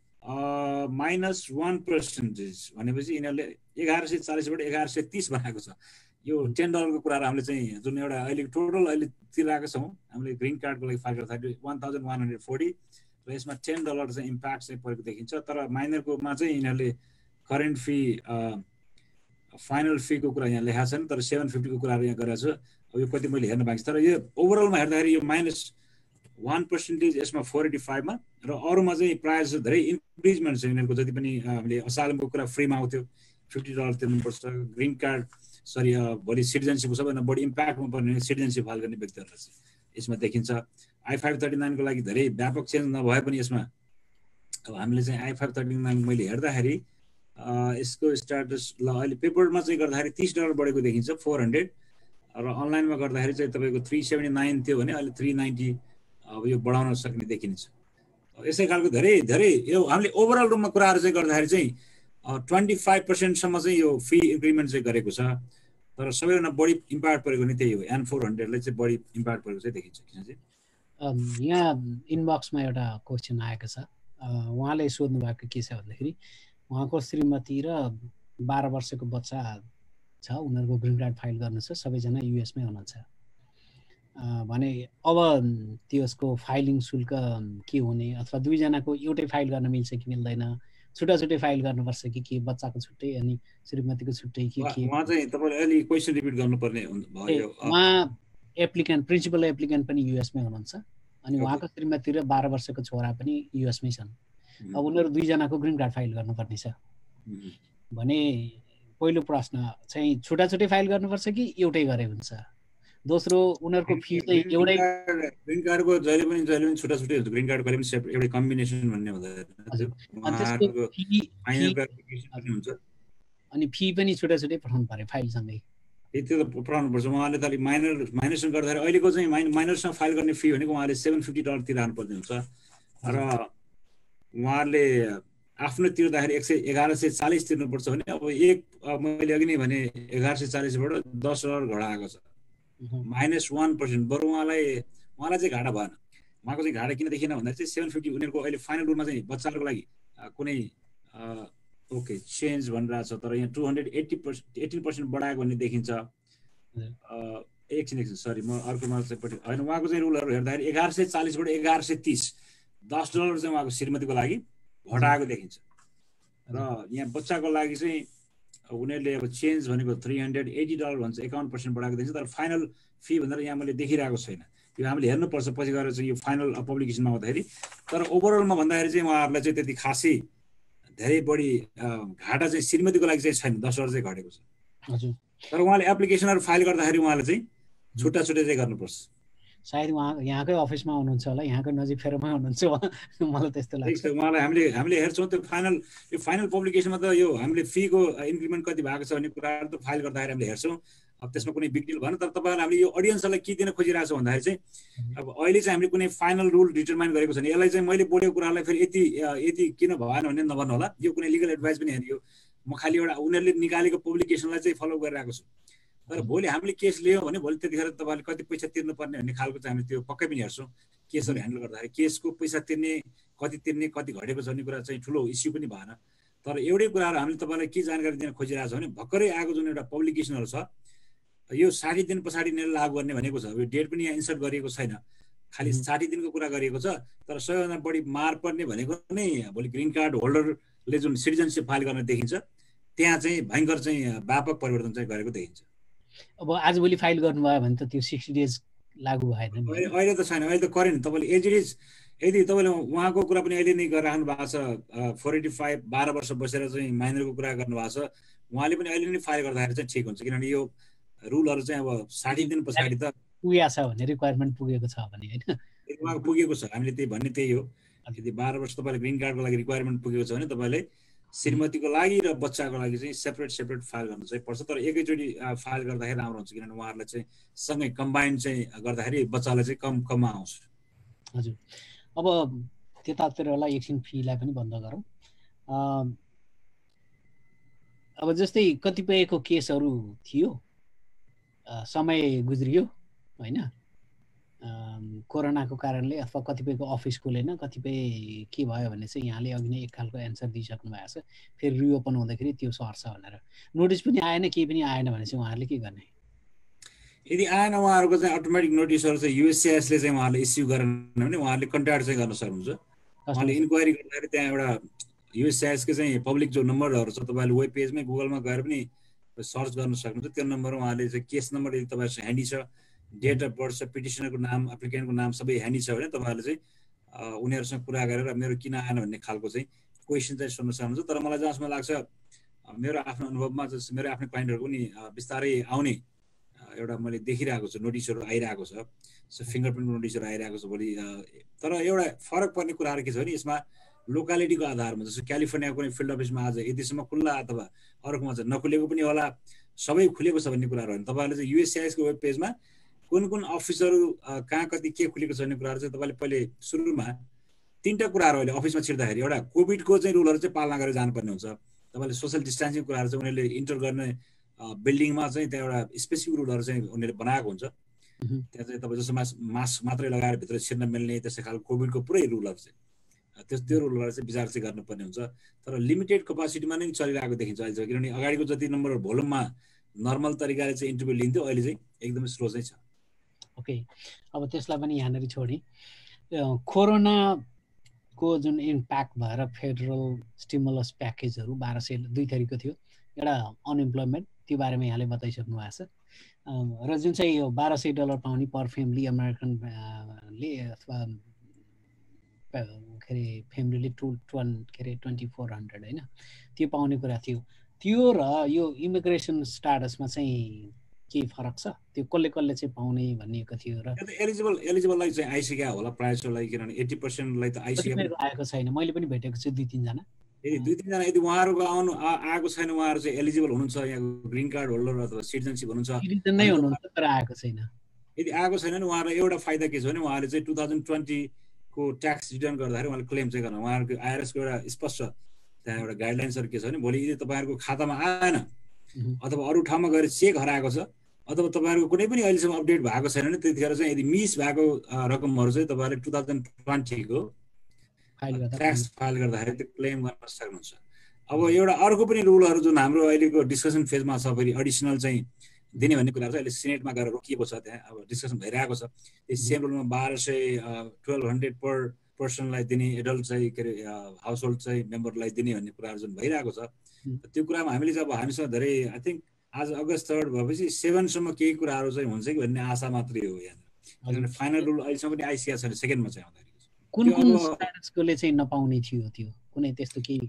-1% भनेपछि यिनीहरूले 1140बाट 1130 बनाएको छ। यो $10 को कुराहरू हामीले चाहिँ जुन एउटा अहिले टोटल अहिले तिरेको छौँ हामीले ग्रिन कार्डको लागि फाइल गर्दाखेरि 1140 र यसमा $10 चाहिँ इम्प्याक्ट चाहिँ परेको देखिन्छ। तर माइनरकोमा चाहिँ यिनीहरूले करेन्ट फी फाइनल फीको कुरा यहाँ लेखाएको छन्, तर 750 को कुराहरू यहाँ गरेको छ। अब यो कति मैले हेर्न बाँकी छ, तर यो ओभरअलमा हेर्दाखेरि यो 1% यसमा 485 मा र अरूमा चाहिँ प्राइस धेरै इन्क्रिजमेन्ट छ यिनीहरूको जति पनि हामीले असालमको कुरा फ्रीमा आउँथ्यो $50 तिर्नुपर्छ ग्रीन कार्ड सरी भोलि सिटिजनसिप सबैभन्दा बढी इम्प्याक्टमा पर्ने सिटिजनसिप फाइल गर्ने व्यक्तिहरूलाई चाहिँ यसमा देखिन्छ I-539 को लागि धेरै व्यापक चेन्ज नभए पनि यसमा अब हामीले चाहिँ I-539 मैले हेर्दाखेरि यसको स्ट्याटस ल अहिले पेपरमा चाहिँ गर्दाखेरि $30 बढेको देखिन्छ 400 र अनलाइनमा गर्दाखेरि चाहिँ तपाईँको 379 थियो भने अहिले 390 अब यो बढाउन सक्ने देखिन्छ यसै खालको धेरै धेरै यो हामीले ओभरअल रूपमा कुराहरू चाहिँ गर्दाखेरि चाहिँ 25% सम्म चाहिँ यो फी इन्क्रिमेन्ट चाहिँ गरेको छ तर सबैभन्दा बढी इम्प्याक्ट परेको नि त्यही हो N400 चाहिँ बढी इम्प्याक्ट परेको चाहिँ देखिन्छ किन चाहिँ यहाँ इनबक्समा एउटा क्वेसन आएको छ उहाँले सोध्नु भएको के छ भन्दाखेरि उहाँको श्रीमती र 12 वर्षको बच्चा छ उनीहरूको ग्रीन कार्ड फाइल गर्नु छ सबैजना युएसमै हुनुहुन्छ भने अब त्यसको फाइलिङ शुल्क के हुने अथवा दुईजनाको एउटै फाइल गर्न मिल्छ कि मिल्दैन छुट्टा छुट्टै फाइल गर्नुपर्छ कि बच्चाको छुट्टै अनि श्रीमतीको छुट्टै के उहाँ चाहिँ तपाईले अलि क्वेशन रिपिट गर्नुपर्ने भयो उहाँ एप्लिकेन्ट प्रिन्सिपल एप्लिकेन्ट पनि युएसमै हुनुहुन्छ अनि उहाँको श्रीमती र 12 वर्षको छोरा पनि युएसमै छन् अब उनीहरू दुईजनाको ग्रीन कार्ड फाइल गर्नुपर्ने छ भने पहिलो प्रश्न चाहिँ छुट्टा छुट्टै फाइल गर्नुपर्छ कि एउटै गरे हुन्छ दोस्रो उनीहरूको फी चाहिँ एउटै ग्रीन कार्डको जहिले पनि छुट्टा छुट्टै हुन्छ ग्रीन कार्ड कहिले पनि एउटै कम्बिनेसन भन्ने हुँदैन अनि फी पनि छुट्टा छुट्टै पठाउनु पर्यो फाइलसँगै त्यो त पठाउनु पर्छ उहाँले त अलिक माइनरसँग गर्दाखेरि अहिलेको चाहिँ माइनरसँग फाइल गर्ने फी भनेको उहाँले $750 तिर्नु पर्ने हुन्छ र उहाँहरूले आफ्नो तिर्दाखेरि 1140 तिर्नुपर्छ भने अब मैले अघि नै भने 1140बाट $10 घटाएको छ -1% बरु उहाँलाई चाहिँ घाटा भएन उहाँको चाहिँ घाटा किन देखिन भन्दा चाहिँ 750 उनीहरूको अहिले फाइनल रुलमा चाहिँ बच्चाहरूको लागि कुनै ओके चेन्ज भनिरहेको छ तर यहाँ 218% बढाएको भन्ने देखिन्छ एकछिन सरी म अर्कोमा चाहिँ होइन उहाँको चाहिँ रुलहरू हेर्दाखेरि 1140बाट 1130 $10 चाहिँ उहाँको श्रीमतीको लागि घटाएको देखिन्छ र यहाँ बच्चाको लागि चाहिँ उनीहरूले अब चेन्ज भनेको $380 भन्छ 51% बढाएको देखिन्छ तर फाइनल फी भनेर यहाँ मैले देखिरहेको छैन यो हामीले हेर्नुपर्छ पछि गएर चाहिँ यो फाइनल पब्लिकेसनमा आउँदाखेरि तर ओभरअलमा भन्दाखेरि चाहिँ उहाँहरूलाई चाहिँ त्यति खासै धेरै बढी घाटा चाहिँ श्रीमतीको लागि चाहिँ छैन $10 चाहिँ घटेको छ हजुर तर उहाँले एप्लिकेसनहरू फाइल गर्दाखेरि उहाँले चाहिँ छुट्टा छुट्टै चाहिँ गर्नुपर्छ सायद उहाँ यहाँकै अफिसमा हुनुहुन्छ होला यहाँकै नजिक फेरमा हुनुहुन्छ मलाई त्यस्तो लाग्छ उहाँलाई हामीले हेर्छौँ त्यो फाइनल पब्लिकेसनमा त यो हामीले फीको इन्क्रिमेन्ट कति भएको छ भन्ने कुराहरू त फाइल गर्दाखेरि हामीले हेर्छौँ अब त्यसमा कुनै बिग डिल भएन तर तपाईँहरूले हामीले यो अडियन्सलाई के दिन खोजिरहेको छ भन्दाखेरि चाहिँ अब अहिले चाहिँ हामीले कुनै फाइनल रुल डिटरमाइन गरेको छैन यसलाई चाहिँ मैले बोलेको कुरालाई फेरि यति किन भएन भन्ने नभन्नु होला यो कुनै लिगल एडभाइस पनि होइन यो म खालि एउटा उनीहरूले निकालेको पब्लिकेसनलाई चाहिँ फलो गरिरहेको छु तर भोलि हामीले केस लियो भने भोलि त्यतिखेर तपाईँले कति पैसा तिर्नुपर्ने भन्ने खालको चाहिँ हामीले त्यो पक्कै पनि हेर्छौँ केसहरू ह्यान्डल गर्दाखेरि केसको पैसा तिर्ने कति घटेको छ भन्ने कुरा चाहिँ ठुलो इस्यु पनि भएन तर एउटै कुराहरू हामीले तपाईँलाई के जानकारी दिन खोजिरहेको छ भने भर्खरै आएको जुन एउटा पब्लिकेसनहरू छ यो 60 दिन पछाडि नै लागू गर्ने भनेको छ यो डेट पनि यहाँ इन्सर्ट गरिएको छैन खालि 60 दिनको कुरा गरिएको छ तर सबैभन्दा बढी मार पर्ने भनेको नै भोलि ग्रीन कार्ड होल्डरले जुन सिटिजनसिप फाइल गर्न देखिन्छ त्यहाँ चाहिँ भयङ्कर चाहिँ व्यापक परिवर्तन चाहिँ गरेको देखिन्छ अब आजभोलि फाइल गर्नुभयो भने त त्यो 60 डेज लागू भएन अहिले त छैन अहिले त करेन्ट तपाईँले एज यदि तपाईँले उहाँको कुरा पनि अहिले नै गरिराख्नु भएको छ 485 12 वर्ष बसेर चाहिँ माइनरको कुरा गर्नुभएको छ उहाँले पनि अहिले नै फाइल गर्दाखेरि चाहिँ ठिक हुन्छ किनभने यो रुलहरू चाहिँ अब 60 दिन पछाडि त पुगेको छ भने रिक्वायरमेन्ट पुगेको छ भने हैन उहाँको पुगेको छ हामीले त्यही भन्ने त्यही हो यदि 12 वर्ष तपाईँले ग्रीन कार्डको लागि रिक्वायरमेन्ट पुगेको छ भने तपाईँले श्रीमतीको लागि र बच्चाको लागि चाहिँ सेपरेट फाइल गर्नु चाहिँ पर्छ तर एकैचोटि फाइल गर्दाखेरि राम्रो हुन्छ किनभने उहाँहरूलाई चाहिँ सँगै कम्बाइन्ड चाहिँ गर्दाखेरि बच्चालाई चाहिँ कममा आउँछ हजुर अब त्यतातिरलाई एकछिन फीलाई पनि बन्द गरौँ अब जस्तै कतिपयको केसहरू थियो समय गुज्रियो हैन कोरोनाको कारणले अथवा कतिपयको अफिस खुलेन कतिपय के भयो भने चाहिँ यहाँले अघि नै एक खालको एन्सर दिइसक्नु भएको छ फेरि रिओपन हुँदाखेरि त्यो सर्छ भनेर नोटिस पनि आएन केही पनि आएन भने चाहिँ उहाँहरूले के गर्ने यदि आएन उहाँहरूको चाहिँ अटोमेटिक नोटिसहरू चाहिँ युएससिआइएसले चाहिँ उहाँहरूले इस्यु गरेन भने उहाँहरूले कन्ट्याक्ट चाहिँ गर्न सक्नुहुन्छ उहाँले इन्क्वायरी गर्दाखेरि त्यहाँ एउटा युएससिआइएसको चाहिँ पब्लिक जो नम्बरहरू छ तपाईँले वेब पेजमै गुगलमा गएर पनि सर्च गर्न सक्नुहुन्छ त्यो नम्बर उहाँले चाहिँ केस नम्बर यदि तपाईँसँग ह्यान्डी छ डेट अफ बर्थ छ, पिटिसनरको नाम, एप्लिकेन्टको नाम सबै ह्यान्डी छ भने तपाईँहरूले चाहिँ उनीहरूसँग कुरा गरेर मेरो किन आएन भन्ने खालको चाहिँ क्वेसन चाहिँ सोध्न सक्नुहुन्छ। तर मलाई जहाँसम्म लाग्छ मेरो आफ्नो अनुभवमा जस्तो मेरो आफ्नो क्लाइन्टहरू पनि बिस्तारै आउने एउटा मैले देखिरहेको छु, नोटिसहरू आइरहेको छ, फिङ्गरप्रिन्ट नोटिसहरू आइरहेको छ भोलि। तर एउटा फरक पर्ने कुराहरू के छ भने यसमा लोकालिटीको आधारमा, जस्तो क्यालिफोर्नियाको कुनै फिल्ड अफिसमा आज यतिसम्म खुल्ला अथवा अर्कोमा चाहिँ नखुलेको पनि होला, सबै खुलेको छ भन्ने कुराहरू होइन। तपाईँहरूले चाहिँ युएससिआइएसको वेब पेजमा कुन कुन अफिसहरू कहाँ कति के खुलेको छ भन्ने कुराहरू चाहिँ तपाईँले पहिले सुरुमा 3टा कुराहरू अहिले अफिसमा छिर्दाखेरि एउटा कोभिडको चाहिँ रुलहरू चाहिँ पालना गरेर जानुपर्ने हुन्छ। तपाईँले सोसियल डिस्टेन्सिङ कुराहरू चाहिँ उनीहरूले इन्टर गर्ने बिल्डिङमा चाहिँ त्यहाँ एउटा स्पेसिफिक रुलहरू चाहिँ उनीहरूले बनाएको हुन्छ। त्यहाँ चाहिँ तपाईँ जस्तो मास्क मात्रै लगाएर भित्र छिर्न मिल्ने त्यस्तै खालको कोभिडको पुरै रुलहरू चाहिँ त्यो रुलहरू चाहिँ विचार चाहिँ गर्नुपर्ने हुन्छ। तर लिमिटेड कपेसिटीमा नै चलिरहेको देखिन्छ अहिले चाहिँ, किनभने अगाडिको जति नम्बर भोल्युममा नर्मल तरिकाले चाहिँ इन्टरभ्यू लिन्थ्यो अहिले चाहिँ एकदमै स्लो चाहिँ छ। ओके, अब त्यसलाई पनि यहाँनिर छोडेँ। कोरोनाको जुन इम्प्याक्ट भएर फेडरल स्टिमुलस प्याकेजहरू 1202 थरीको थियो, एउटा अनइम्प्लोइमेन्ट, त्यो बारेमा यहाँले बताइसक्नु भएको छ। र जुन चाहिँ यो $1200 पाउने पर फ्यामिली अमेरिकनले अथवा के अरे फ्यामिलीले 2400 होइन त्यो पाउने कुरा थियो। त्यो र यो इमिग्रेसन स्टाटसमा चाहिँ के फरक छ? त्यो कसले कसले चाहिँ पाउने भनिएको थियो र एलिजिबललाई चाहिँ आइसकेको होला प्रायः जसोलाई, किनभने 80%लाई त आएको छैन। मैले पनि भेटेको छु 2-3 जना। यदि 2-3 जना यदि उहाँहरूको आएको छैन, उहाँहरू चाहिँ एलिजिबल हुनुहुन्छ, यहाँको ग्रिन कार्ड होल्डर अथवा सिटिजनसिप हुनुहुन्छ, सिटिजन नै हुनुहुन्छ तर आएको छैन। यदि आएको छैन भने उहाँहरूलाई एउटा फाइदा के छ भने उहाँहरूले चाहिँ 2020 को ट्याक्स रिटर्न गर्दाखेरि उहाँले क्लेम चाहिँ गर्नु, उहाँहरूको आइआरएसको एउटा स्पष्ट त्यहाँ एउटा गाइडलाइन्सहरू के छ भने भोलि यदि तपाईँहरूको खातामा आएन अथवा अरू ठाउँमा गएर चेक हराएको छ अथवा तपाईँहरूको कुनै पनि अहिलेसम्म अपडेट भएको छैन भने त्यतिखेर चाहिँ यदि मिस भएको रकमहरू चाहिँ तपाईँहरूले 2020 को ट्याक्स फाइल गर्दाखेरि त्यो क्लेम गर्न सक्नुहुन्छ। अब एउटा अर्को पनि रुलहरू जुन हाम्रो अहिलेको डिस्कसन फेजमा छ, फेरि एडिसनल चाहिँ दिने भन्ने कुराहरू चाहिँ अहिले सिनेटमा गएर रोकिएको छ, त्यहाँ अब डिस्कसन भइरहेको छ। त्यो सेम रुलमा 1200 पर पर्सनलाई दिने, एडल्ट चाहिँ के अरे हाउस होल्ड चाहिँ मेम्बरलाई दिने भन्ने कुराहरू जुन भइरहेको छ, त्यो कुरामा हामीले चाहिँ अब हामीसँग धेरै आई थिङ्क आज अगस्त 3 भएपछि 7 सम्म केही कुराहरू चाहिँ हुन्छ कि भन्ने आशा मात्रै हो यहाँनिर। फाइनल रुल अहिलेसम्म पनि आइसकेको छैन, सेकेन्डमा चाहिँ आउँदाखेरि कुन कुन स्टाटसकोले चाहिँ नपाउने थियो? त्यो कुनै त्यस्तो केही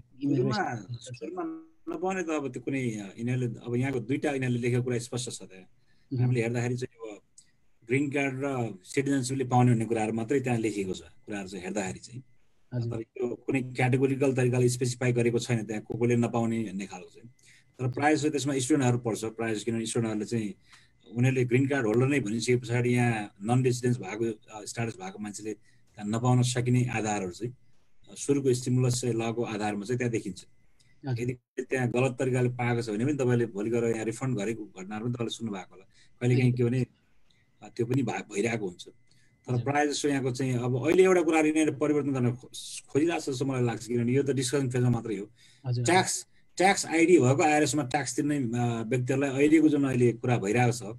सुरुमा नपाउने त अब त्यो कुनै यिनीहरूले अब यहाँको 2टा यिनीहरूले लेखेको कुरा स्पष्ट छ। त्यहाँ हामीले हेर्दाखेरि चाहिँ अब ग्रिन कार्ड र सिटिजनसिपले पाउने भन्ने कुराहरू मात्रै त्यहाँ लेखिएको छ कुराहरू चाहिँ हेर्दाखेरि चाहिँ, तर त्यो कुनै क्याटेगोरिकल तरिकाले स्पेसिफाई गरेको छैन त्यहाँ कोले नपाउने भन्ने खालको चाहिँ। तर प्रायः जस्तो त्यसमा स्टुडेन्टहरू पर्छ प्रायः जस्तो, किनभने स्टुडेन्टहरूले चाहिँ उनीहरूले ग्रिन कार्ड होल्डर नै भनिसके पछाडि यहाँ नन रेसिडेन्स भएको स्टाटस भएको मान्छेले त्यहाँ नपाउन सकिने आधारहरू चाहिँ सुरुको स्टिमुलस चाहिँ लको आधारमा चाहिँ त्यहाँ देखिन्छ। यदि त्यहाँ गलत तरिकाले पाएको छ भने पनि तपाईँले भोलि गएर यहाँ रिफन्ड गरेको घटनाहरू पनि तपाईँले सुन्नु भएको होला, कहिलेकाहीँ के भने त्यो पनि भइरहेको हुन्छ। तर प्रायः जस्तो यहाँको चाहिँ अब अहिले एउटा कुरा यिनीहरूले परिवर्तन गर्न खोजिरहेको छ जस्तो मलाई लाग्छ, किनभने यो त डिस्कसन फेजमा मात्रै हो। ट्याक्स आइडी भएको आइआरएसमा ट्याक्स तिर्ने व्यक्तिहरूलाई अहिलेको जुन अहिले कुरा भइरहेको छ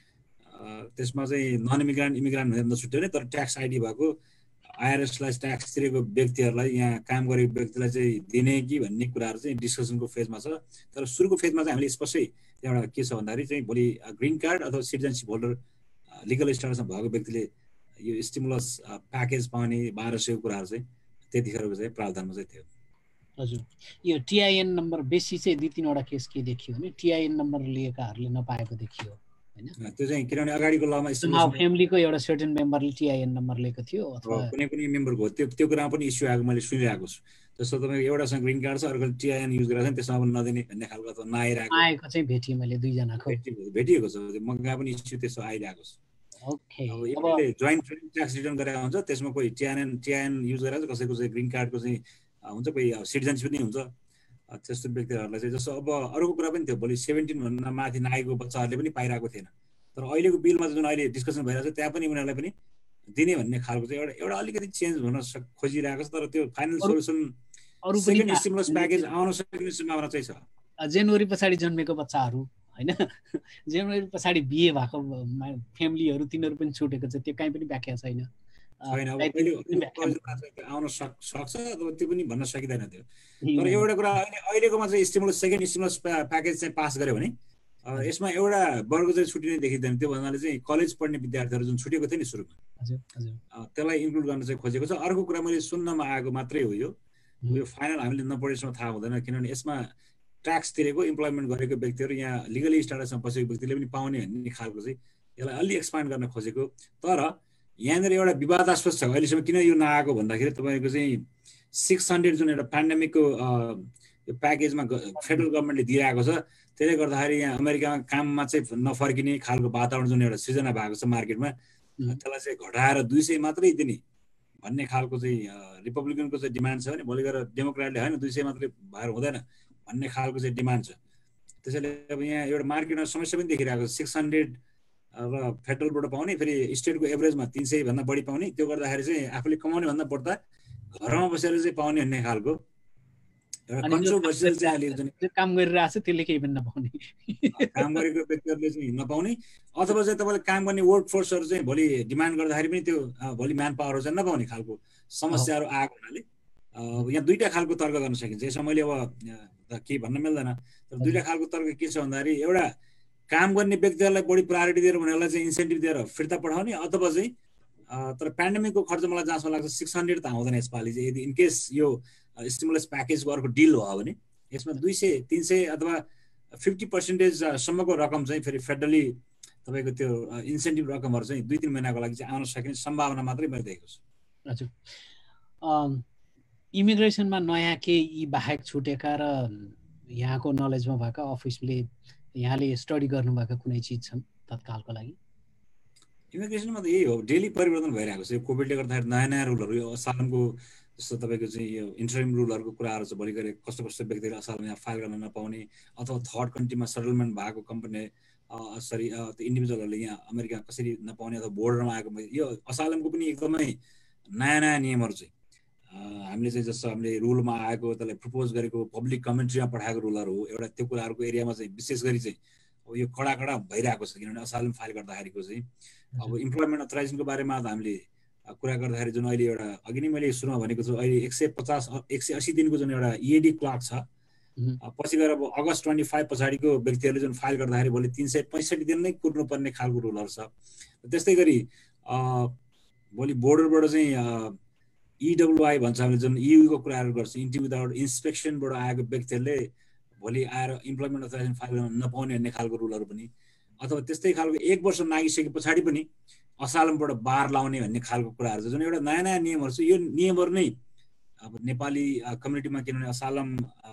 त्यसमा चाहिँ नन इमिग्रान्ट भनेर नछुट्यो भने, तर ट्याक्स आइडी भएको आइआरएसलाई ट्याक्स तिरेको व्यक्तिहरूलाई यहाँ काम गरेको व्यक्तिलाई चाहिँ दिने कि भन्ने कुराहरू चाहिँ डिस्कसनको फेजमा छ। तर सुरुको फेजमा चाहिँ हामीले स्पष्टै त्यहाँबाट के छ भन्दाखेरि चाहिँ भोलि ग्रिन कार्ड अथवा सिटिजनसिप होल्डर लिगल स्टाटसमा भएको व्यक्तिले यो स्टिमुलस प्याकेज पाउने 1200 कुराहरू चाहिँ त्यतिखेरको चाहिँ प्रावधानमा चाहिँ थियो। हजुर, यो टिआइएन नम्बर बेसी चाहिँ 2-3 वटा केस के देखियो भने टिआइएन नम्बर लिएकाहरूले नपाएको देखियो हैन? त्यो चाहिँ किनभने अगाडिको लमा फ्यामिलीको एउटा सर्टेन मेम्बरले टिआइएन नम्बर लिएको थियो अथवा कुनै पनि मेम्बरको त्यो कुरामा पनि इस्यु आएको मैले सुनिरहेको छु। जस्तो तपाईँको एउटासँग ग्रिन कार्ड छ अर्कोले टिआइएन युज गरेर चाहिँ त्यसमा पनि नदिने भन्ने खालको अथवा नआएको चाहिँ भेटिएँ मैले 2 जनाको भेटिएको छ, मगा पनि इस्यु त्यसो आइरहेको छ। ओके, अब यसले जोइन्ट ट्याक्स रिटर्न गरेको हुन्छ, त्यसमा कोही टिआइएन युज गरेर कसैको चाहिँ ग्रिन कार्डको चाहिँ हुन्छ, कोही सिटिजनसिप पनि हुन्छ, त्यस्तो व्यक्तिहरूलाई चाहिँ। जस्तो अब अरूको कुरा पनि थियो, भोलि 17 भन्दा माथि नआएको बच्चाहरूले पनि पाइरहेको थिएन, तर अहिलेको बिलमा जुन अहिले डिस्कसन भइरहेको छ त्यहाँ पनि उनीहरूलाई पनि दिने भन्ने खालको चाहिँ एउटा अलिकति चेन्ज हुन खोजिरहेको छ। तर त्यो final solution second stimulus package आउन सक्ने सम्भावना चाहिँ छ। जनवरी पछाडि जन्मेको बच्चाहरू हैन, जनवरी पछाडि बिहे भएको फ्यामिलीहरू तिनीहरू पनि छुटेको छ, त्यो कहीँ पनि व्याख्या छैन। आउन सक्छ अथवा त्यो पनि भन्न सकिँदैन त्यो। तर एउटा कुरा अहिलेकोमा चाहिँ सेकेन्ड स्टिमुलस प्याकेज चाहिँ पास गर्यो भने यसमा एउटा वर्ग चाहिँ छुट्टिने देखिँदैन, त्यो भन्नाले चाहिँ कलेज पढ्ने विद्यार्थीहरू जुन छुटेको थियो नि सुरुमा, त्यसलाई इन्क्लुड गर्न चाहिँ खोजेको छ। अर्को कुरा मैले सुन्नमा आएको मात्रै हो, यो फाइनल हामीले नपढेसम्म थाहा हुँदैन, किनभने यसमा ट्याक्स तिरेको इम्प्लोइमेन्ट गरेको व्यक्तिहरू यहाँ लिगली स्टाटसमा बसेको व्यक्तिले पनि पाउने भन्ने खालको चाहिँ यसलाई अलि एक्सपान्ड गर्न खोजेको। तर यहाँनिर एउटा विवादास्पद छ अहिलेसम्म, किन यो नआएको भन्दाखेरि तपाईँको चाहिँ 600 जुन एउटा पेन्डेमिकको यो प्याकेजमा फेडरल गभर्मेन्टले दिइरहेको छ, त्यसले गर्दाखेरि यहाँ अमेरिकामा काममा चाहिँ नफर्किने खालको वातावरण जुन एउटा सृजना भएको छ मार्केटमा, त्यसलाई चाहिँ घटाएर 200 मात्रै दिने भन्ने खालको चाहिँ रिपब्लिकनको चाहिँ डिमान्ड छ भने भोलि गएर डेमोक्रेटले होइन 200 मात्रै भएर हुँदैन भन्ने खालको चाहिँ डिमान्ड छ। त्यसैले अब यहाँ एउटा मार्केटमा समस्या पनि देखिरहेको छ, 600 र फेडरलबाट पाउने, फेरि स्टेटको एभरेजमा 300 भन्दा बढी पाउने, त्यो गर्दाखेरि चाहिँ आफूले कमाउने भन्दा बढ्दा घरमा बसेर चाहिँ पाउने भन्ने खालको एउटा कन्ट्रोभर्सियल चाहिँ अहिले काम गरिरहेको छ त्यसले केही पनि नपाउने, काम गरेको व्यक्तिहरूले चाहिँ नपाउने, अथवा चाहिँ तपाईँले काम गर्ने वर्क फोर्सहरू चाहिँ भोलि डिमान्ड गर्दाखेरि पनि त्यो भोलि म्यान पावरहरू चाहिँ नपाउने खालको समस्याहरू आएको हुनाले यहाँ दुईवटा खालको तर्क गर्न सकिन्छ। यसमा मैले अब केही भन्न मिल्दैन, तर दुईवटा खालको तर्क के छ भन्दाखेरि एउटा काम गर्ने व्यक्तिहरूलाई बढी प्रायोरिटी दिएर उनीहरूलाई चाहिँ इन्सेन्टिभ दिएर फिर्ता पठाउने, अथवा चाहिँ तर पेन्डेमिकको खर्च मलाई जहाँसम्म लाग्छ 600 त आउँदैन यसपालि चाहिँ, यदि इनकेस यो स्टिमुलस प्याकेजको अर्को डिल भयो भने यसमा 200, 300 अथवा 50% सम्मको रकम चाहिँ फेरि फेडरली तपाईँको त्यो इन्सेन्टिभ रकमहरू चाहिँ 2-3 महिनाको लागि चाहिँ आउन सकिने सम्भावना मात्रै मैले देखेको छु। हजुर, इमिग्रेसनमा नयाँ के यी बाहेक छुटेका र यहाँको नलेजमा भएका अफिसले यहाँले स्टडी गर्नुभएका कुनै चिज छन् तत्कालको लागि? इमिग्रेसनमा त यही हो, डेली परिवर्तन भइरहेको छ। यो कोभिडले गर्दाखेरि नयाँ नयाँ रुलहरू, यो असालमको जस्तो तपाईँको चाहिँ यो इन्टरिम रुलहरूको कुराहरू चाहिँ भोलि गएर कस्तो कस्तो व्यक्तिले असालमा यहाँ फाइल गर्न नपाउने, अथवा थर्ड कन्ट्रीमा सेटलमेन्ट भएको कम्पनी त्यो इन्डिभिजुअलहरूले यहाँ अमेरिका कसरी नपाउने, अथवा बोर्डरमा आएको, यो असालमको पनि एकदमै नयाँ नयाँ नियमहरू चाहिँ हामीले चाहिँ जस्तो हामीले रुलमा आएको त्यसलाई प्रपोज गरेको पब्लिक कमेन्ट्रीमा पठाएको रुलहरू हो एउटा, त्यो कुराहरूको एरियामा चाहिँ विशेष गरी चाहिँ अब यो कडा भइरहेको छ। किनभने असालम फाइल गर्दाखेरिको चाहिँ अब इम्प्लोइमेन्ट अथोराइजेसनको बारेमा त हामीले कुरा गर्दाखेरि जुन अहिले एउटा अघि नै मैले सुरुमा भनेको छु, अहिले 150-180 दिनको जुन एउटा EAD क्लक छ, पछि गएर अब अगस्त 25 पछाडिको व्यक्तिहरूले जुन फाइल गर्दाखेरि भोलि 365 दिन नै कुर्नुपर्ने खालको रुलहरू छ। त्यस्तै गरी भोलि बोर्डरबाट चाहिँ EWI भन्छ हामीले, जुन EUको कुराहरू गर्छ, इन्ट्री विदाउट इन्सपेक्सनबाट आएको व्यक्तिहरूले भोलि आएर इम्प्लोइमेन्ट अथोराइजेसन फाइल गर्न नपाउने भन्ने खालको रुलहरू पनि, अथवा त्यस्तै खालको 1 वर्ष नागिसके पछाडि पनि असालमबाट बार लाउने भन्ने खालको कुराहरू छ, जुन एउटा नयाँ नयाँ नियमहरू छ। यो नियमहरू नै अब नेपाली कम्युनिटीमा, किनभने असालम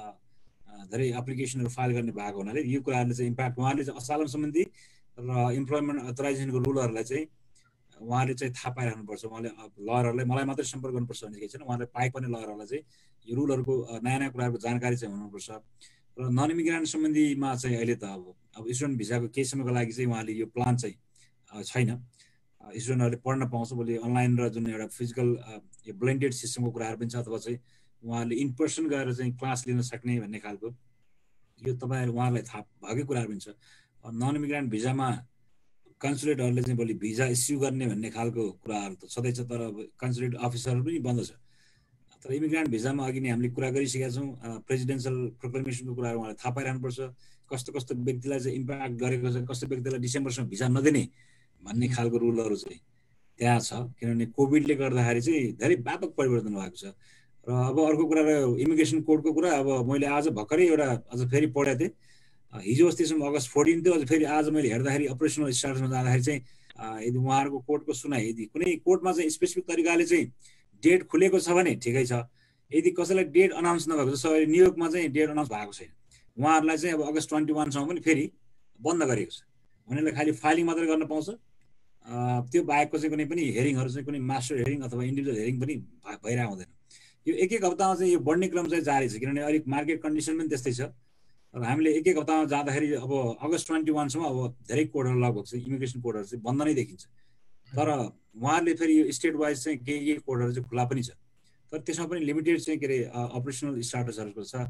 धेरै एप्लिकेसनहरू फाइल गर्ने भएको हुनाले यो कुराहरूले चाहिँ इम्प्याक्ट, उहाँले चाहिँ असालम सम्बन्धी र इम्प्लोइमेन्ट अथोराइजेसनको रुलहरूलाई चाहिँ उहाँले चाहिँ थाहा पाइराख्नुपर्छ। उहाँले लयरहरूलाई मलाई मात्रै सम्पर्क गर्नुपर्छ भन्ने केही छैन, उहाँले पाएको पनि लयरहरूलाई चाहिँ यो रुलहरूको नयाँ नयाँ कुराहरूको जानकारी चाहिँ हुनुपर्छ। र नन इमिग्रेन्ट सम्बन्धीमा चाहिँ अहिले त अब स्टुडेन्ट भिजाको केही समयको लागि चाहिँ उहाँले यो प्लान चाहिँ छैन, स्टुडेन्टहरूले पढ्न पाउँछ भोलि अनलाइन र जुन एउटा फिजिकल यो ब्लेन्डेड सिस्टमको कुराहरू पनि छ, अथवा चाहिँ उहाँहरूले इन पर्सन गएर चाहिँ क्लास लिन सक्ने भन्ने खालको यो तपाईँहरू उहाँहरूलाई थाहा भएकै कुराहरू पनि छ। नन इमिग्रेन्ट भिजामा कन्सुलेटहरूले चाहिँ भोलि भिजा इस्यु गर्ने भन्ने खालको कुराहरू त छँदैछ, तर कन्सुलेट अफिसरहरू पनि बन्द छ। तर इमिग्रेन्ट भिजामा अघि नै हामीले कुरा गरिसकेका छौँ, प्रेसिडेन्सियल प्रोक्लेमेसनको कुराहरू उहाँले थाहा पाइरहनुपर्छ, कस्तो कस्तो व्यक्तिलाई चाहिँ इम्प्याक्ट गरेको छ, कस्तो व्यक्तिलाई डिसेम्बरसम्म भिजा नदिने भन्ने खालको रुलहरू चाहिँ त्यहाँ छ। किनभने कोभिडले गर्दाखेरि चाहिँ धेरै व्यापक परिवर्तन भएको छ। र अब अर्को कुरा इमिग्रेसन कोडको कुरा, अब मैले आज भर्खरै एउटा अझ फेरि पढेको थिएँ, हिजो अस्तिसम्म अगस्त 14 थियो, अझ फेरि आज मैले हेर्दाखेरि अपरेसनल स्टाटसमा जाँदाखेरि चाहिँ यदि उहाँहरूको कोर्टको सुनाइ, यदि कुनै कोर्टमा चाहिँ स्पेसिफिक तरिकाले चाहिँ डेट खुलेको छ भने ठिकै छ, यदि कसैलाई डेट अनाउन्स नभएको, जस्तो अहिले न्युयोर्कमा चाहिँ डेट अनाउन्स भएको छैन, उहाँहरूलाई चाहिँ अब अगस्त 21सम्म पनि फेरि बन्द गरेको छ। उनीहरूले खालि फाइलिङ मात्रै गर्न पाउँछ, त्यो बाहेकको चाहिँ कुनै पनि हेरिङहरू चाहिँ कुनै मास्टर हेरिङ अथवा इन्डिभिजुअल हेरिङ पनि भइरहेको हुँदैन। यो एक हप्तामा चाहिँ यो बढ्ने क्रम चाहिँ जारी छ, किनभने अलिक मार्केट कन्डिसन पनि त्यस्तै छ। र हामीले एक हप्तामा जाँदाखेरि अब अगस्त 21सम्म अब धेरै कोडहरू लगभग चाहिँ इमिग्रेसन कोडहरू चाहिँ बन्द नै देखिन्छ। तर उहाँहरूले फेरि यो स्टेट वाइज चाहिँ केही कोडहरू चाहिँ खुला पनि छ, तर त्यसमा पनि लिमिटेड चाहिँ के अरे अपरेसनल स्टाटसहरूको छ।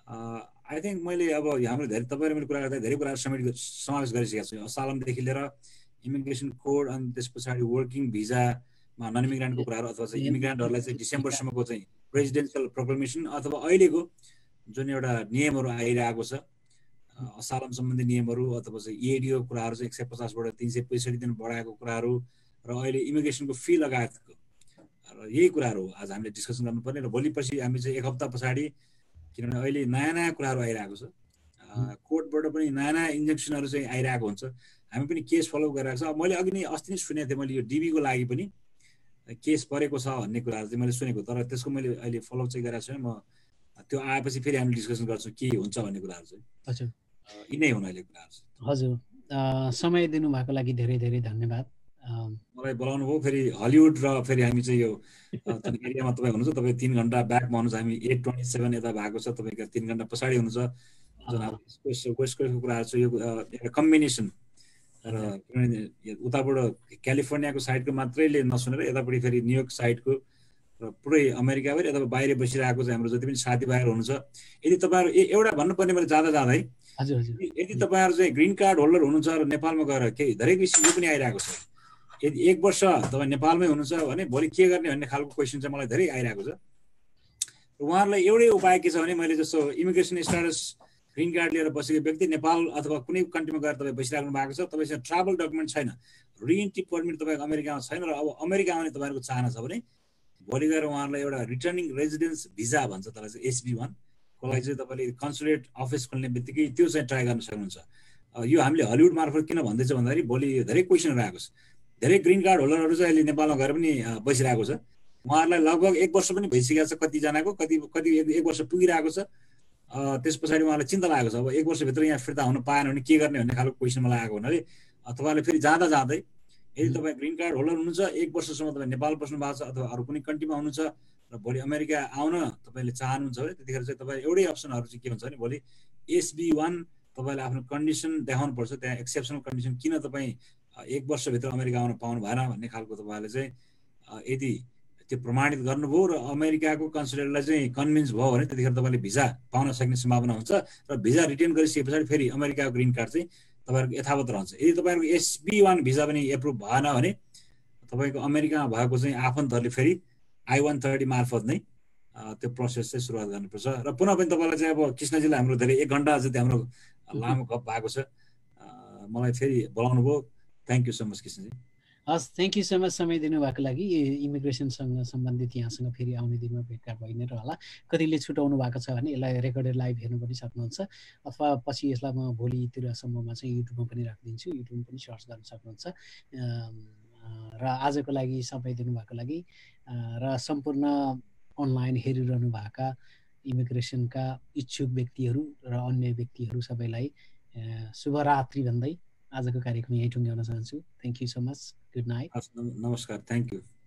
आई थिङ्क मैले अब हाम्रो धेरै तपाईँहरू मैले कुरा गर्दा धेरै कुराहरू समावेश गरिसकेको छु, असालमदेखि लिएर इमिग्रेसन कोड, अनि त्यस पछाडि वर्किङ भिजामा नन इमिग्रेन्टको कुराहरू, अथवा चाहिँ इमिग्रेन्टहरूलाई चाहिँ डिसेम्बरसम्मको चाहिँ प्रेसिडेन्सियल प्रोक्लेमेसन, अथवा अहिलेको जुन एउटा नियमहरू आइरहेको छ असालम सम्बन्धी नियमहरू अथवा चाहिँ EADO कुराहरू चाहिँ 150 बाट 365 दिन बढाएको कुराहरू र अहिले इमिग्रेसनको फी लगायतको र यही कुराहरू आज हामीले डिस्कसन गर्नुपर्ने र भोलि पछि हामी चाहिँ 1 हप्ता पछाडि किनभने अहिले नयाँ नयाँ कुराहरू आइरहेको छ कोर्टबाट पनि नयाँ नयाँ इन्जेक्सनहरू चाहिँ आइरहेको हुन्छ हामी पनि केस फलो गरिरहेको छ मैले अघि नै अस्ति नै सुनेको थिएँ मैले यो DBको लागि पनि केस परेको छ भन्ने कुराहरू चाहिँ मैले सुनेको तर त्यसको मैले अहिले फलो चाहिँ गरेको छैन म त्यो आएपछि फेरि हामी डिस्कसन गर्छौँ के हुन्छ भन्ने कुराहरू चाहिँ हजुर यिनै हुन् अहिले कुराहरू हजुर समय दिनुभएको लागि धेरै धेरै धन्यवाद मलाई बोलाउनु भयो फेरि हलिउड र फेरि हामी चाहिँ यो जुन एरियामा तपाईँ हुनुहुन्छ तपाईँ 3 घन्टा ब्याकमा हुनुहुन्छ हामी 8:27 यता भएको छ तपाईँको 3 घन्टा पछाडि हुनुहुन्छ जुन अब वेस्ट कोस्टको कुराहरू छ यो एउटा कम्बिनेसन र उताबाट क्यालिफोर्नियाको साइडको मात्रैले नसुनेर यतापट्टि फेरि न्युयोर्क साइडको र पुरै अमेरिकाभरि अथवा बाहिर बसिरहेको चाहिँ हाम्रो जति पनि साथीभाइहरू हुनुहुन्छ यदि तपाईँहरू एउटा भन्नुपर्ने मैले जाँदा है यदि तपाईँहरू चाहिँ ग्रिन कार्ड होल्डर हुनुहुन्छ र नेपालमा गएर केही धेरै किसिम यो पनि आइरहेको छ यदि 1 वर्ष तपाईँ नेपालमै हुनुहुन्छ भने भोलि के गर्ने भन्ने खालको क्वेसन चाहिँ मलाई धेरै आइरहेको छ र उहाँहरूलाई एउटै उपाय के छ भने मैले जस्तो इमिग्रेसन स्ट्याटस ग्रिन कार्ड लिएर बसेको व्यक्ति नेपाल अथवा कुनै कन्ट्रीमा गएर तपाईँ बसिराख्नु भएको छ तपाईँसँग ट्राभल डकुमेन्ट छैन रिएन्ट्री पर्मिट तपाईँको अमेरिकामा छैन र अब अमेरिका आउने तपाईँहरूको चाहना छ भने भोलि गएर उहाँहरूलाई एउटा रिटर्निङ रेजिडेन्स भिजा भन्छ त्यसलाई चाहिँ SB1 को लागि चाहिँ तपाईँले कन्सुलेट अफिस खोल्ने बित्तिकै त्यो चाहिँ ट्राई गर्न सक्नुहुन्छ यो हामीले हलिउड मार्फत किन भन्दैछ भन्दाखेरि भोलि धेरै क्वेसनहरू आएको छ धेरै ग्रिन कार्ड होल्डरहरू चाहिँ अहिले नेपालमा गएर पनि बसिरहेको छ उहाँहरूलाई लगभग 1 वर्ष पनि भइसकेको छ कतिजनाको कति 1 वर्ष पुगिरहेको छ त्यस पछाडि उहाँलाई चिन्ता लागेको छ अब 1 वर्षभित्र यहाँ फिर्ता हुन पाएन भने के गर्ने भन्ने खालको क्वेसन मलाई आएको हुनाले तपाईँले फेरि जाँदा जाँदै यदि तपाईँ ग्रिन कार्ड होल्डर हुनुहुन्छ 1 वर्षसम्म तपाईँ नेपाल बस्नु भएको छ अथवा अरू कुनै कन्ट्रीमा हुनुहुन्छ र भोलि अमेरिका आउन तपाईँले चाहनुहुन्छ भने त्यतिखेर चाहिँ तपाईँ एउटै अप्सनहरू चाहिँ के हुन्छ भने भोलि SB1 तपाईँले आफ्नो कन्डिसन देखाउनु पर्छ त्यहाँ एक्सेप्सनल कन्डिसन किन तपाईँ 1 वर्षभित्र अमेरिका आउन पाउनु भएन भन्ने खालको तपाईँले चाहिँ यदि त्यो प्रमाणित गर्नुभयो र अमेरिकाको कन्सुलेटलाई चाहिँ कन्भिन्स भयो भने त्यतिखेर तपाईँले भिजा पाउन सक्ने सम्भावना हुन्छ र भिजा रिटर्न गरिसके पछाडि फेरि अमेरिकाको ग्रिन कार्ड चाहिँ तपाईँहरूको यथावत रहन्छ यदि तपाईँहरूको SB1 भिजा पनि एप्रुभ भएन भने तपाईँको अमेरिकामा भएको चाहिँ आफन्तहरूले फेरि I-130 मार्फत नै त्यो प्रोसेस चाहिँ सुरुवात गर्नुपर्छ र पुनः पनि तपाईँलाई चाहिँ अब कृष्णजीलाई हाम्रो धेरै 1 घन्टा जति हाम्रो लामो गफ भएको छ मलाई फेरि बोलाउनु भयो thank you so much Krishnaji हस् थ्याङ्क यू सो मच समय दिनुभएको लागि इमिग्रेसनसँग सम्बन्धित यहाँसँग फेरि आउने दिनमा भेटघाट भइ नै रहला कतिले छुटाउनु भएको छ भने यसलाई रेकर्डेड लाइभ हेर्नु पनि सक्नुहुन्छ अथवा पछि यसलाई म भोलितिरसम्ममा चाहिँ युट्युबमा पनि राखिदिन्छु युट्युबमा पनि सर्च गर्न सक्नुहुन्छ र आजको लागि समय दिनुभएको लागि र सम्पूर्ण अनलाइन हेरिरहनु भएका इमिग्रेसनका इच्छुक व्यक्तिहरू र अन्य व्यक्तिहरू सबैलाई शुभरात्रि भन्दै आजको कार्यक्रम यही टुङ्ग्याउन चाहन्छु thank you so much good night नमस्कार थ्याङ्क यू